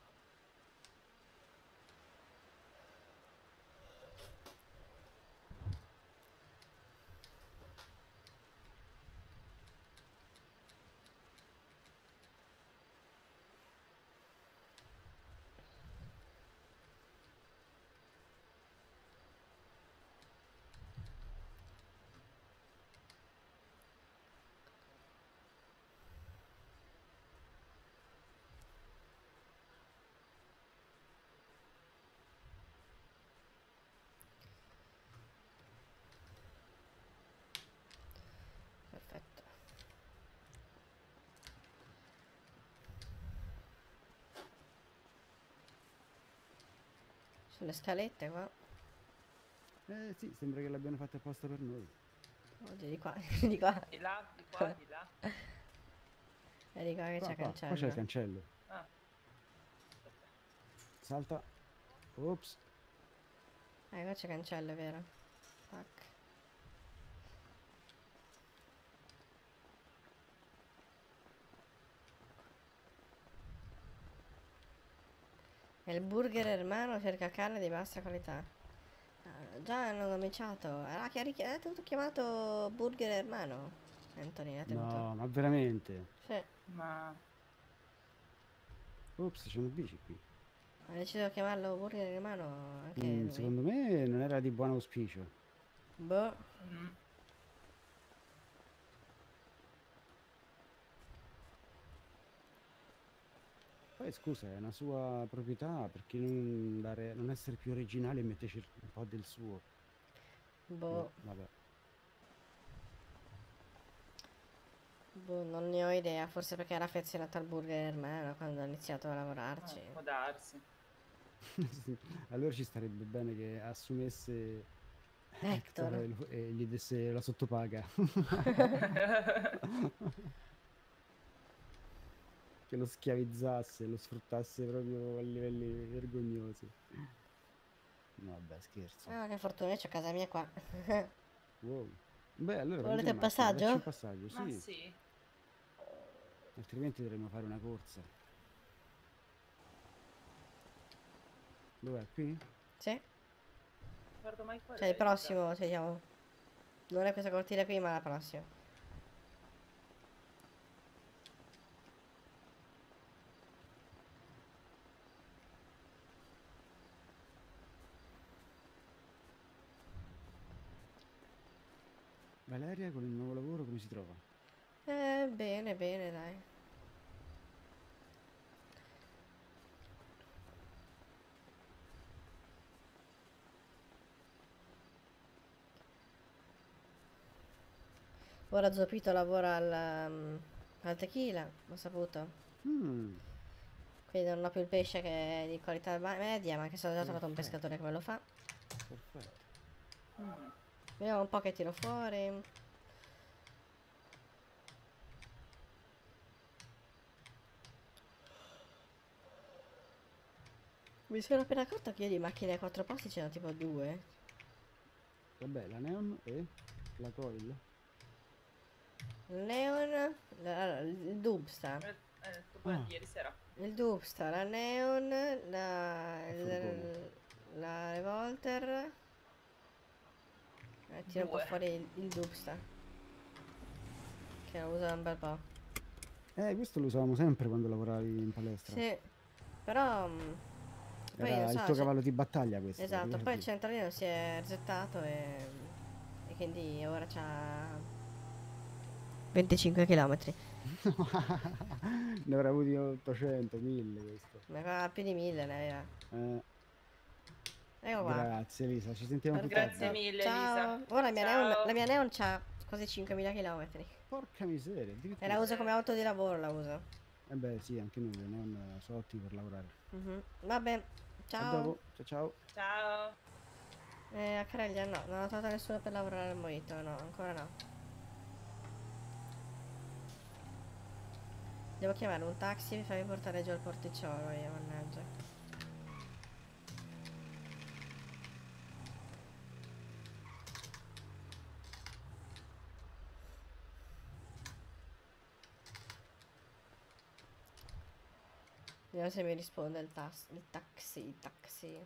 Perfetto. Sulle scalette qua. Sì, sembra che l'abbiano fatta apposta per noi. Oddio, di qua, di qua. Di là, di qua, di là. E di qua che c'è Qua c'è il cancello. cancello. Ah. Salta. Ops. Qua c'è cancello, è vero. Tac. E il burger hermano cerca carne di bassa qualità. Già hanno cominciato. È tutto chiamato burger hermano. Anthony, è tenuto. No, ma veramente. Sì. Ma Ops, c'è una bici qui. Ha deciso di chiamarlo burger hermano anche lui. Secondo me non era di buon auspicio. Boh. mm, Poi scusa, è una sua proprietà, perché non essere più originale e metterci un po' del suo? Boh. Vabbè. Boh, non ne ho idea. Forse perché era affezionato al burger hermano quando ha iniziato a lavorarci. può darsi. Sì, allora ci starebbe bene che assumesse Hector. e gli desse la sottopaga. Che lo schiavizzasse, lo sfruttasse proprio a livelli vergognosi. No, vabbè, scherzo. Ah, che fortuna, c'è casa mia qua. Wow. Beh, allora Volete prendi la il macchina, passaggio? dacci un passaggio, Ma sì. sì. Altrimenti dovremmo fare una corsa. Dov'è? Qui? Sì? Guardo mai quello. Cioè il prossimo, ci siamo. Non è questa cortina qui, ma la prossima. Valeria con il nuovo lavoro come si trova? Bene, bene, dai. Ora Zopito lavora al tequila, ho saputo. Mm, Quindi non ho più il pesce che è di qualità media, ma che se ho già trovato un Perfetto. pescatore che me lo fa. perfetto. Vediamo un po' che tiro fuori. Mi sono appena accorto che io di macchine a 4 posti ce n'ho tipo 2. Vabbè, la Neon e la Coil. Il Neon, il Dubstar. Tu pure Ah. ieri sera. Il Dubstar, la Neon, furgone. la Revolter. Tiro un po' Due. fuori il Dubstar. Che lo uso un bel po'. Questo lo usavamo sempre quando lavoravi in palestra. Sì, però poi Era non il so, tuo cavallo di battaglia questo. esatto, poi il ricordi? centralino si è resettato e quindi ora c'ha 25 km. Ne avrà avuti 800, 1000 questo. Ma più di 1000 ne aveva. Ecco qua. Grazie Elisa, ci sentiamo più Perfetto. Grazie tardi. mille, Ciao. Elisa. Ora la mia Ciao. Neon, la mia Neon c'ha quasi 5000 km. Porca miseria, E addirittura. la uso come auto di lavoro, la uso. Eh beh sì, anche noi le Neon sono ottimi per lavorare. Vabbè, A ciao. dopo, ciao ciao. Ciao. A Creglia no, non ho trovato nessuno per lavorare al Mojito, no, ancora no. Devo chiamare un taxi e farmi portare giù al porticciolo io, mannaggia. Vediamo se mi risponde il taxi.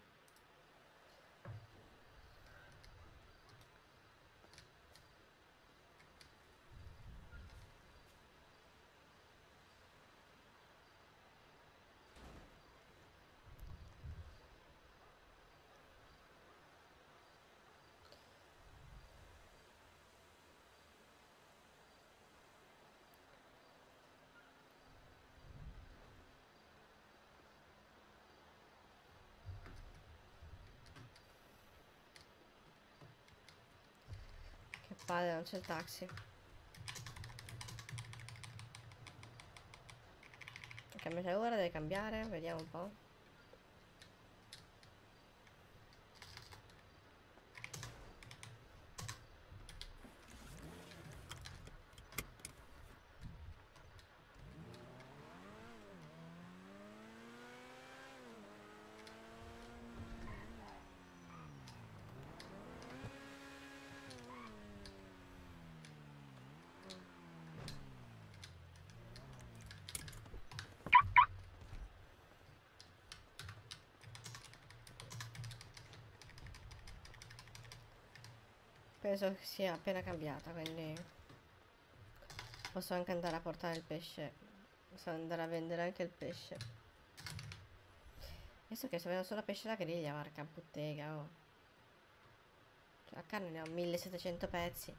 Che palle, non c'è il taxi. Cambiate ora, deve cambiare, vediamo un po'. Penso che sia appena cambiata, quindi posso anche andare a portare il pesce. Posso andare a vendere anche il pesce. Adesso che sto vedendo solo pesce da griglia, porca bottega, oh. Cioè, la carne ne ho 1700 pezzi.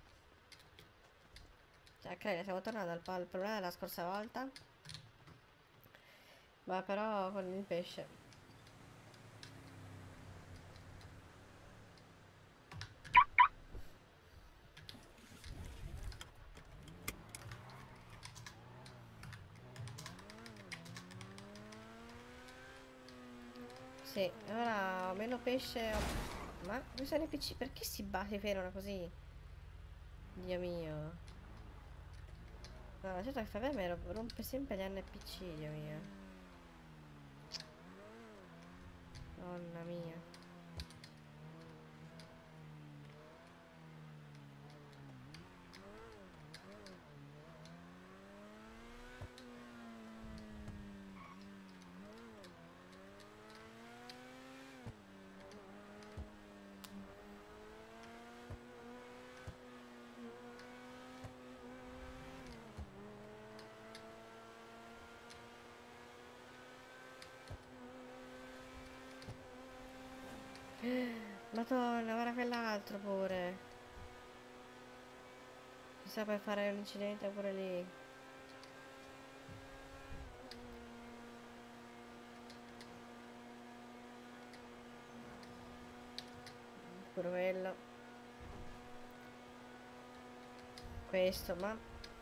Cioè, credo, stiamo tornando al problema della scorsa volta. Ma però con il pesce. Sì, ora ho meno pesce. Ma dove sono i PC? Perché si fermano così? Dio mio. No, la certo che fa me rompe sempre gli NPC, Dio mio. Madonna mia. Madonna, guarda quell'altro pure. Chissà per fare un incidente pure lì. Pure quello. Questo, ma...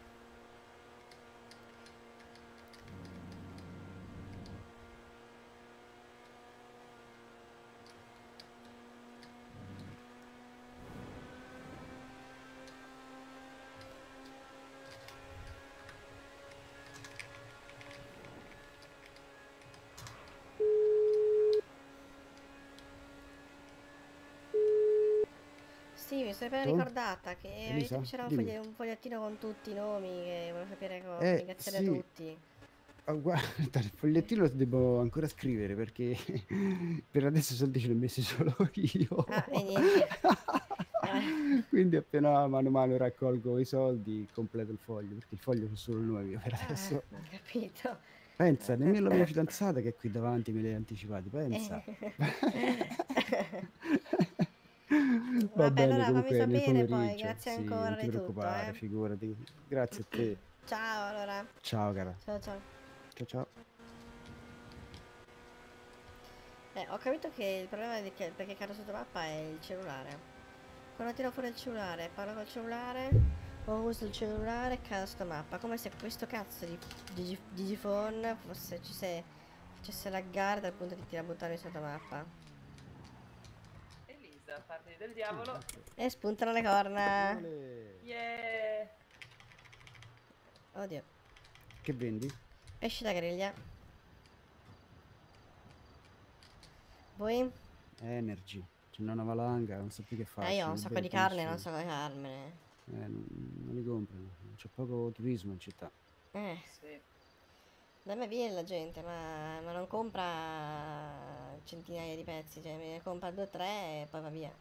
Sì, mi sono appena Tu? ricordata che Elisa? c'era Dimmi. un fogliettino con tutti i nomi che volevo sapere come comunicazione a Sì. tutti. Ah, guarda, il fogliettino lo devo ancora scrivere perché per adesso i soldi ce li ho messi solo io. Ah, e niente. Quindi appena mano a mano raccolgo i soldi, completo il foglio, perché il foglio è solo il nome mio per adesso. Ho capito. Pensa, nemmeno la mia fidanzata che è qui davanti me li ha anticipati, pensa. Va Vabbè, bene, allora fammi comunque nel sapere poi, pomeriggio. grazie Sì, ancora non ti di tutto, preoccupare, figurati. Grazie a te. Ciao allora. Ciao cara. Ciao ciao. Ciao ciao. Ho capito che il problema è perché cado sotto mappa è il cellulare. Quando tiro fuori il cellulare, parlo col cellulare, o uso il cellulare, cado sotto mappa. Come se questo cazzo di Digiphone facesse laggare dal punto di tira buttarmi sotto mappa. Elisa, parli del diavolo. E spuntano le corna. Yeah. Oddio. Che vendi? Esci da griglia. Voi? Energy. C'è una valanga, non so più che fare. Io ho un sacco di carne, non so come farmene. Non li comprano. C'è poco turismo in città. Sì. Da me viene la gente, ma non compra centinaia di pezzi, cioè ne compra 2 o 3 e poi va via.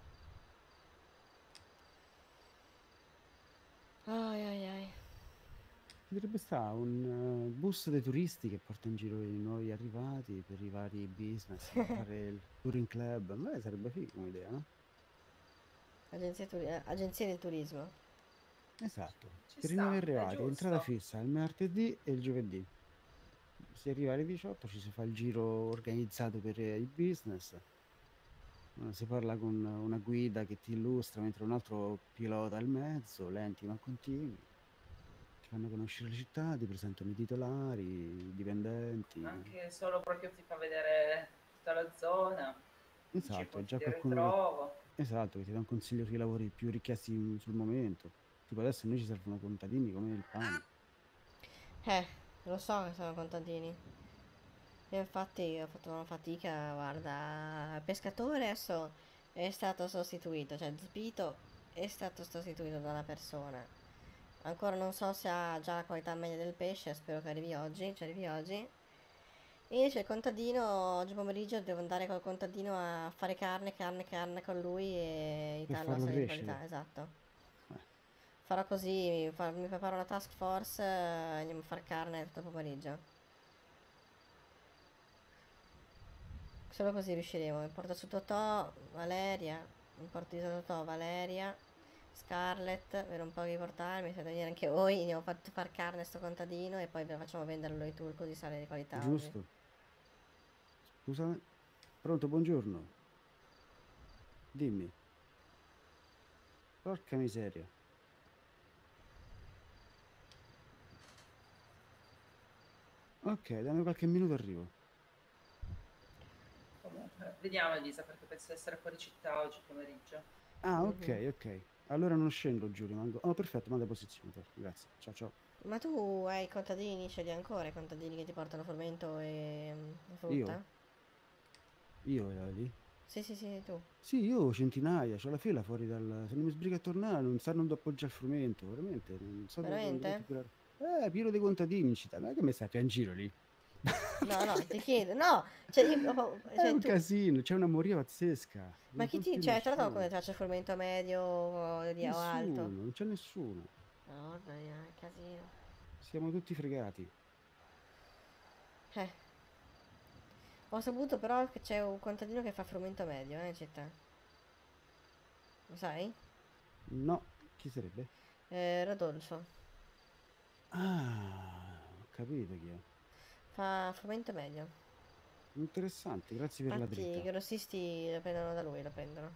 Ai ai ai. Potrebbe stare un bus dei turisti che porta in giro i nuovi arrivati per i vari business, fare il touring club. A me sarebbe figo come idea, no? Agenzie del turismo. Esatto. Ci Per i sta, nuovi è arrivati, entrata giusto. fissa il martedì e il giovedì. Si arriva alle 18, ci si fa il giro organizzato per i business. Si parla con una guida che ti illustra mentre un altro pilota il mezzo, lenti ma continui. Ti fanno conoscere la città, ti presentano i titolari, i dipendenti. Anche solo proprio ti fa vedere tutta la zona. Esatto, è già Ti qualcuno che... ritrovo. Esatto, che ti dà un consiglio sui lavori più richiesti sul momento. Tipo adesso a noi ci servono contadini come il pane. Lo so che sono contadini. Io infatti ho fatto una fatica, guarda, il pescatore adesso è stato sostituito, cioè Zbito è stato sostituito da una persona. Ancora non so se ha già la qualità media del pesce, spero che arrivi oggi, ci arrivi oggi. E invece il contadino, oggi pomeriggio devo andare col contadino a fare carne con lui e Per aiutarlo a farlo salire di crescere. qualità, esatto. Eh. Farò così, mi preparo una task force e andiamo a fare carne tutto il pomeriggio. Solo così riusciremo. Mi porto su Totò, Valeria, mi porto di Totò, Valeria, Scarlett, vedo un po' che portarmi, se venire anche voi, andiamo a far carne a sto contadino e poi ve la facciamo vendere a lui tour così sale di qualità oggi. Giusto. Scusami. Pronto, buongiorno. Dimmi. Porca miseria. Ok, dammi qualche minuto arrivo. Comunque, vediamo Elisa, perché penso di essere fuori città oggi pomeriggio. Ah, ok, ok. Allora non scendo giù, rimango... Oh, perfetto, manda posizione. Grazie. Ciao, ciao. Ma tu hai i contadini, ce li hai ancora i contadini che ti portano frumento e frutta? Io lì? Sì, sì, sì, tu. Sì, io ho centinaia, c'ho la fila fuori dal... Se non mi sbriga a tornare non sanno dove appoggiare il frumento, veramente, non so dove Veramente? recuperare. Pieno di contadini in città, non è che mi state in giro lì. No, no, ti chiedo, no, cioè, È cioè un tu, casino, c'è una moria pazzesca. ma Non chi più ti, cioè, tra l'altro nessuno. come ti faccio il frumento medio o alto? Nessuno, non c'è nessuno. No, dai, è casino. Siamo tutti fregati. Ho saputo però che c'è un contadino che fa frumento medio, in città. Lo sai? No, chi sarebbe? Rodolfo. Ah, ho capito chi è. Fa frumento medio. Interessante, grazie per la Infatti i dritta. grossisti lo prendono da lui, lo prendono.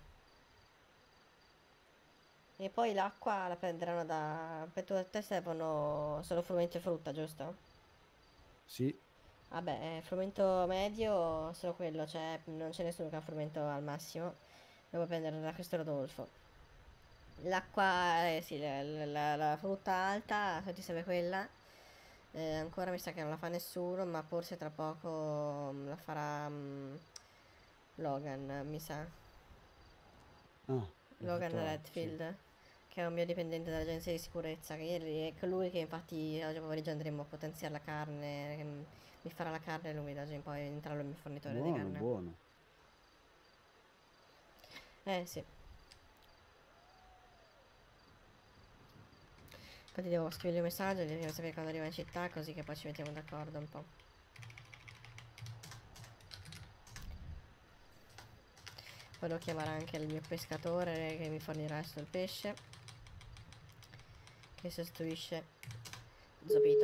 E poi l'acqua la prenderanno da... Per te servono solo frumento e frutta, giusto? Sì, Vabbè, frumento medio, solo quello, cioè non c'è nessuno che ha frumento al massimo. Lo puoi prendere da questo Rodolfo. L'acqua, sì, la frutta alta, se ti serve quella. Ancora mi sa che non la fa nessuno, ma forse tra poco la farà Logan, mi sa. ah, l'ho Logan fatto, sì. Redfield, che è un mio dipendente dell'agenzia di sicurezza, che ieri è colui che infatti oggi pomeriggio andremo a potenziare la carne, che mi farà la carne e lui da oggi in poi entrerà il mio fornitore di Buono, carne. buono. Sì. Infatti devo scrivergli un messaggio, gli devo sapere quando arriva in città, così che poi ci mettiamo d'accordo un po'. Poi devo chiamare anche il mio pescatore che mi fornirà il resto del pesce, che sostituisce Zopito.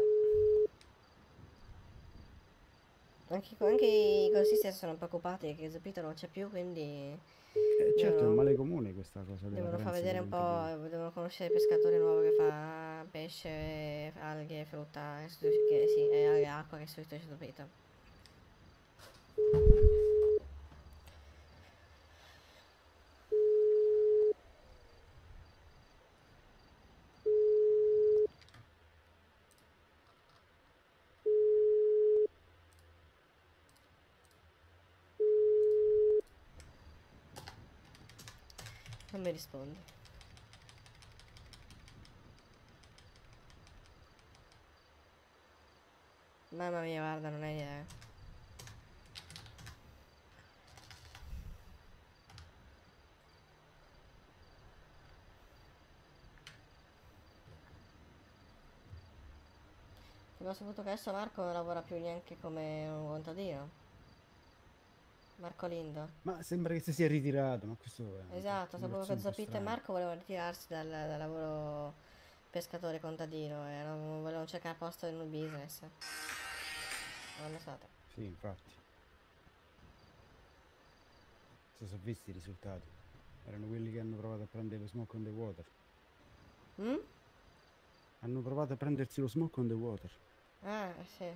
Anche i corsisti sono preoccupati che Zopito non c'è più, quindi Certo, è un devono, male comune questa cosa della devono far carenza vedere di un contadini. po', devono conoscere il pescatore nuovo che fa pesce, alghe, frutta, che sì, e acqua che sostituisce Zopito. Non mi rispondi. Mamma mia, guarda, non hai idea. Non ho saputo che adesso Marco non lavora più neanche come un contadino. Marco Lindo. Ma sembra che si sia ritirato, ma questo è Esatto, sapevo un'operazione che un po' Zopito e strana. Marco volevano ritirarsi dal lavoro pescatore contadino e non volevano cercare posto nel business. Non lo so. Sì, infatti. Si sono visti i risultati. Erano quelli che hanno provato a prendere lo smoke on the water. Mm? Hanno provato a prendersi lo smoke on the water. Ah, sì.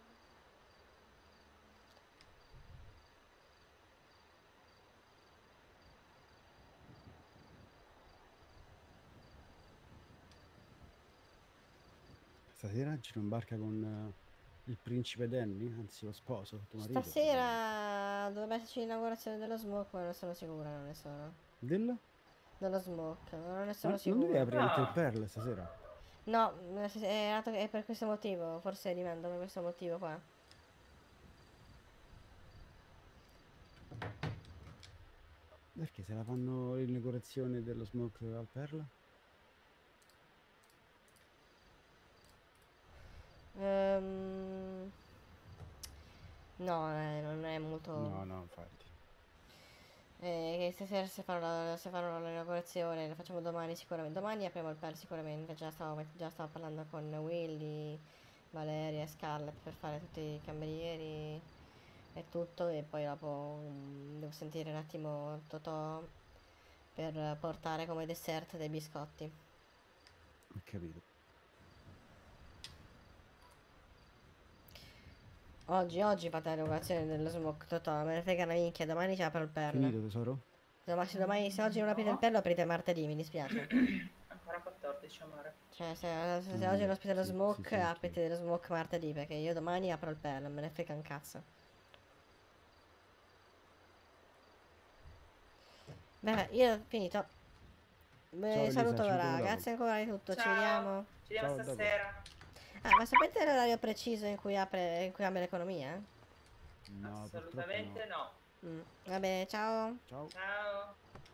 Stasera Gino imbarca con il principe Danny, anzi lo sposo, tuo marito. Stasera dovrebbe esserci l'inaugurazione dello smoke, ma non sono sicura, non ne sono. Dello? Dello smoke, non ne Ma sono non devi sicura. aprire anche il Ah. Pearl stasera? No, è per questo motivo, forse rimando per questo motivo qua. Perché se la fanno l'inaugurazione dello smoke al Pearl? Ehm, no, non è molto... No, no, infatti. Che stasera se fanno l'inaugurazione, la facciamo domani sicuramente. Domani apriamo il PER sicuramente. Già stavo parlando con Willy, Valeria e Scarlett per fare tutti i camerieri e tutto. E poi dopo devo sentire un attimo Totò per portare come dessert dei biscotti. Ho capito. Oggi fate l'inaugurazione dello smoke Totò, me ne frega una minchia, domani ci apro il PER. Finito tesoro? Se oggi non aprite il PER lo aprite martedì, mi dispiace. Ancora 14, amore. Cioè, se oggi non ospite lo Sì, smoke, sì, anch'io. aprite dello smoke martedì, perché io domani apro il PER, non me ne frega un cazzo. Beh, io ho finito. Ciao Elisa, Saluto ci ora, vediamo dopo. grazie ancora di tutto, ci Ciao. vediamo. Ci vediamo Ciao, dopo. stasera. Ah, ma sapete l'orario preciso in cui cambia l'economia? No, Assolutamente purtroppo no. Va bene, ciao. no. Ciao. Ciao.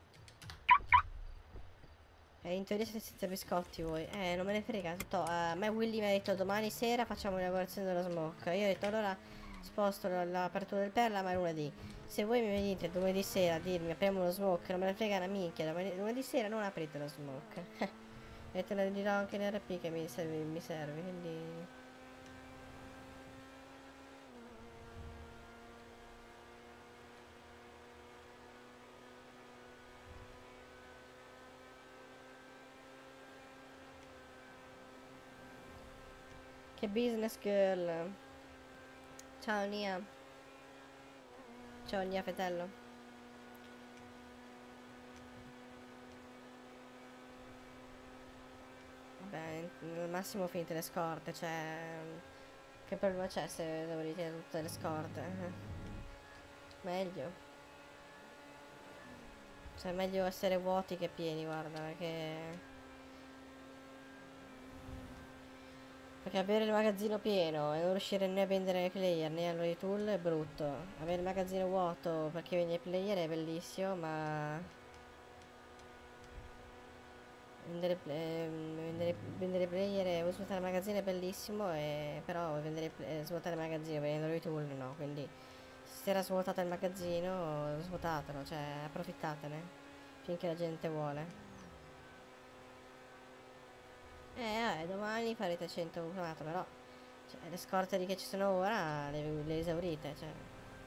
In teoria siete senza biscotti voi. Non me ne frega, tutto. A me Willy mi ha detto domani sera facciamo l'inaugurazione dello smoke. Io ho detto allora sposto l'apertura del Perla ma è lunedì. Se voi mi venite lunedì sera a dirmi apriamo lo smoke, non me ne frega una minchia. Lunedì sera non aprite lo smoke. E te la dirò anche in RP che mi serve, quindi... Che business girl. Ciao Nia. Ciao Nia Fetello. Vabbè, al massimo finite le scorte, cioè... Che problema c'è se dovrete tutte le scorte? Meglio. Cioè, meglio essere vuoti che pieni, guarda, perché avere il magazzino pieno e non riuscire né a vendere ai player né a loro tool è brutto. Avere il magazzino vuoto perché vendi ai player è bellissimo, ma... vendere player e svuotare il magazzino è bellissimo, però svuotare il magazzino vendendo i tool no, quindi se era svuotato il magazzino, svuotatelo, cioè approfittatene finché la gente vuole. Domani farete 100 automato, però cioè, le scorte di che ci sono ora le esaurite, cioè.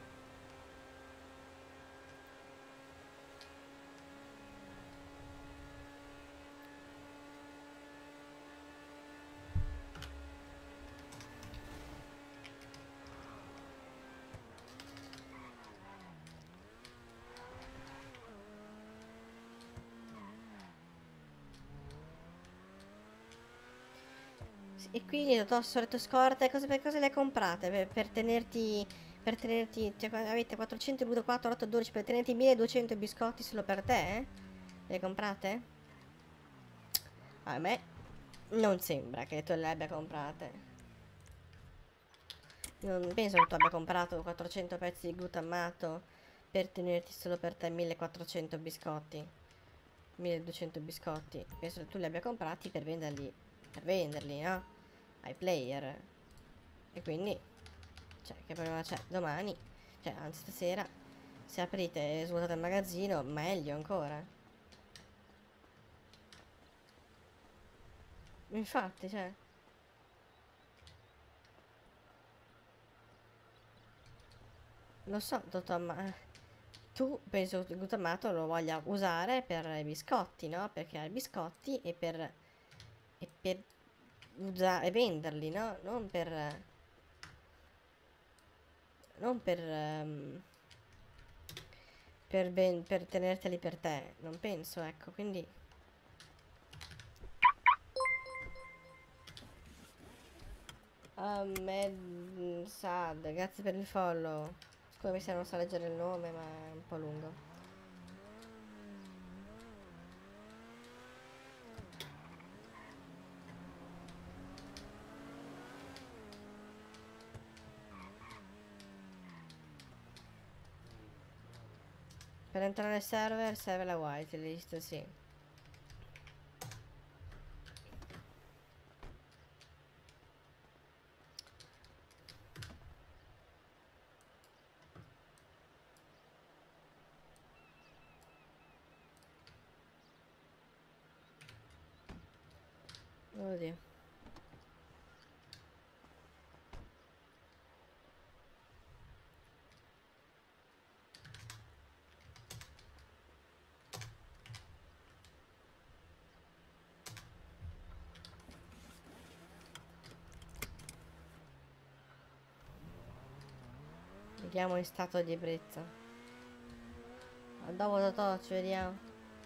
E quindi tosso le tue scorte, per cosa le hai comprate? Per tenerti, cioè avete 400 4, 8, 12 per tenerti 1200 biscotti solo per te? Le hai comprate? A me non sembra che tu le abbia comprate. Non penso che tu abbia comprato 400 pezzi di glutammato per tenerti solo per te 1400 biscotti. 1200 biscotti. Penso che tu li abbia comprati per venderli, no? Ai player. E quindi, cioè, che problema c'è? Domani, cioè, anzi stasera, se aprite e svuotate il magazzino, meglio ancora. Infatti, cioè... Lo so, dottor, ma tu penso che il glutamato lo voglia usare per i biscotti, no? Per creare biscotti e per usare e venderli, no? Non per tenerteli per te, non penso, ecco, quindi... Sad, grazie per il follow. Scusami se non so leggere il nome, ma è un po' lungo. Per entrare nel server serve la whitelist, sì. Oddio. Vediamo in stato di ebbrezza. A dopo Totò, ci vediamo.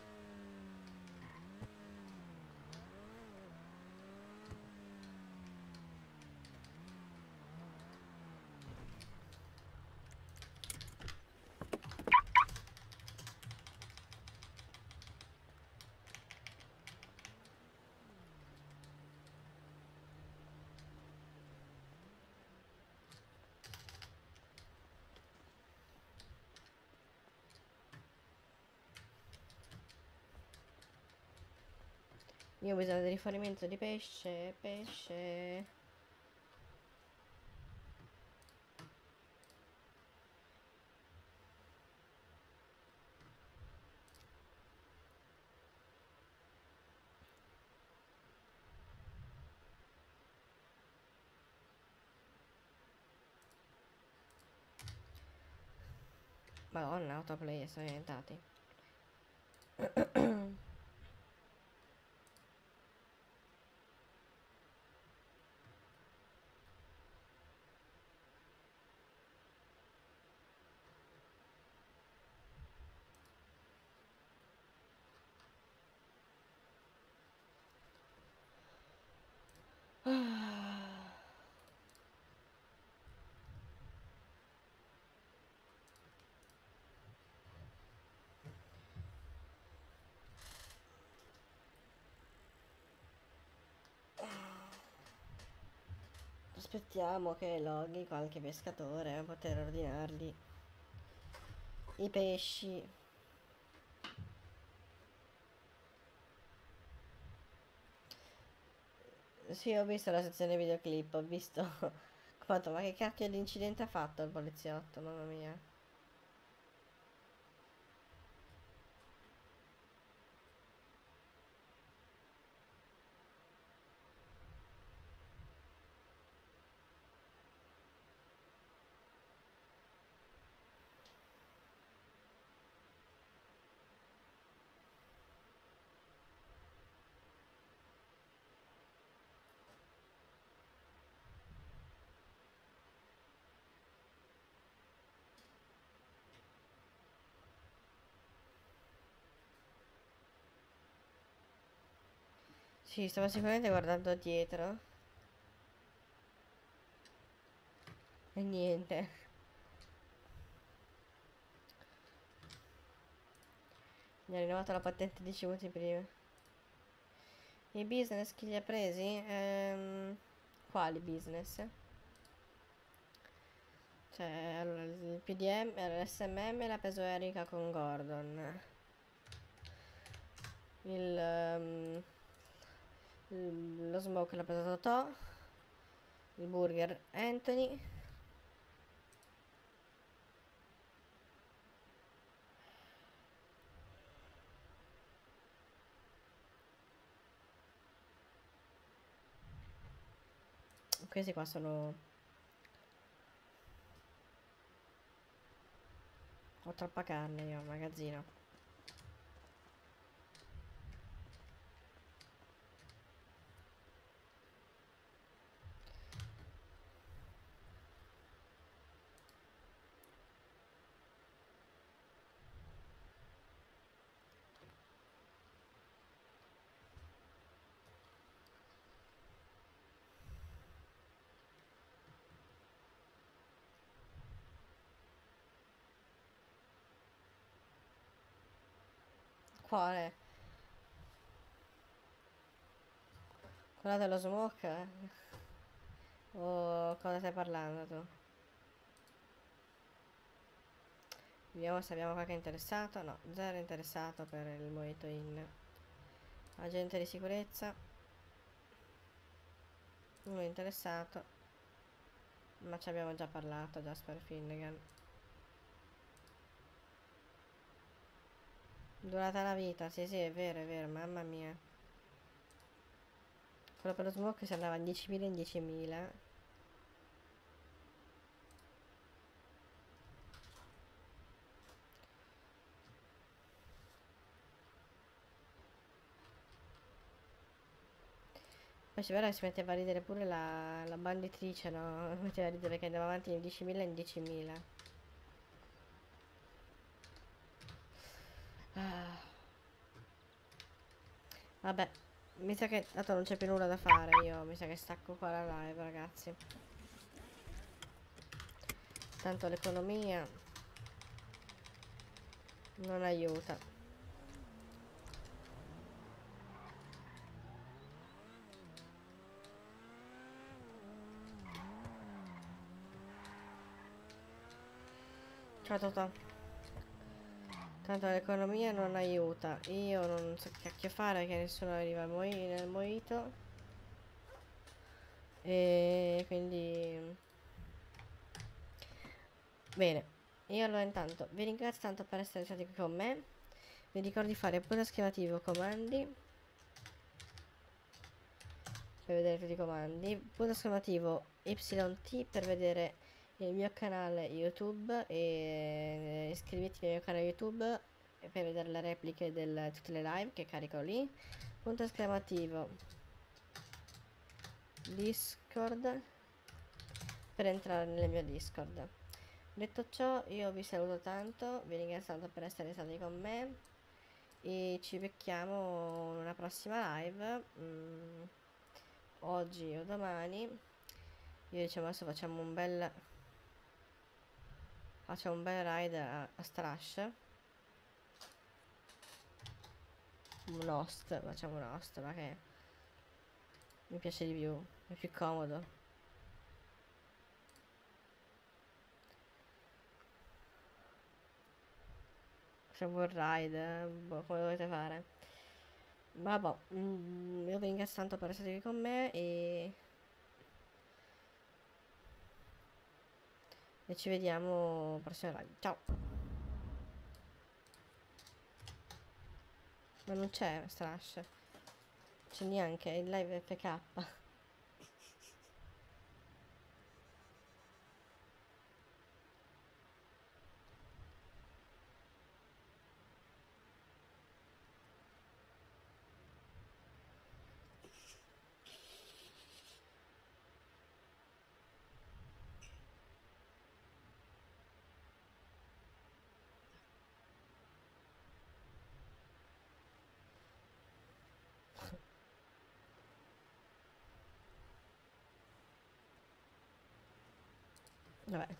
Io ho bisogno di rifornimento di pesce. Madonna, autoplay sono diventati. Aspettiamo che loghi qualche pescatore a poter ordinargli i pesci. Sì, ho visto la sezione videoclip, ho visto quanto, ma che cacchio di incidente ha fatto il poliziotto, mamma mia. Sì, stavo sicuramente guardando dietro. E niente. Mi ha rinnovato la patente 10 minuti prima. I business chi li ha presi? Quali business? Cioè, allora, il PDM, l'SMM l'ha preso Erika con Gordon. Lo smoke l'ha preso Totò. Il burger Anthony. Questi qua sono... Ho troppa carne io al magazzino. Quale? Quella dello smoke? O cosa stai parlando tu? Vediamo se abbiamo qualche interessato. No, zero interessato per il Mojito Inn. Agente di sicurezza. Uno interessato. Ma ci abbiamo già parlato, Jasper Finnegan. Durata la vita, sì sì, è vero, mamma mia. Quello per lo smoke si andava in 10.000 in 10.000. Poi c'è vero che si metteva a ridere pure la banditrice, no? Metteva a ridere che andava avanti in 10.000 in 10.000. Ah. Vabbè, mi sa che dato non c'è più nulla da fare, io mi sa che stacco qua la live, ragazzi. Tanto l'economia non aiuta. Ciao Totò. Tanto l'economia non aiuta. Io non so che cacchio fare, che nessuno arriva nel Mojito. E quindi... Bene. Io allora intanto vi ringrazio tanto per essere stati qui con me. Vi ricordo di fare punto esclamativo comandi. Per vedere tutti i comandi. Punto esclamativo YT per vedere il mio canale YouTube e iscrivetevi al mio canale YouTube per vedere le repliche di tutte le live che carico lì. Punto esclamativo Discord per entrare nel mio Discord. Detto ciò, io vi saluto tanto, vi ringrazio tanto per essere stati con me e ci becchiamo in una prossima live, oggi o domani. Io diciamo adesso facciamo un bel ride a Strash, un host, facciamo un host perché mi piace di più, è più comodo. Facciamo un ride, boh, come dovete fare. Vabbè, io vi ringrazio tanto per essere qui con me e ci vediamo al prossimo live. Ciao. Ma non c'è Strash, c'è neanche il live FK. Vabbè.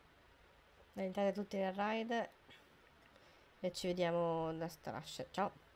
Entrate tutti nel ride e ci vediamo da Strash. Ciao.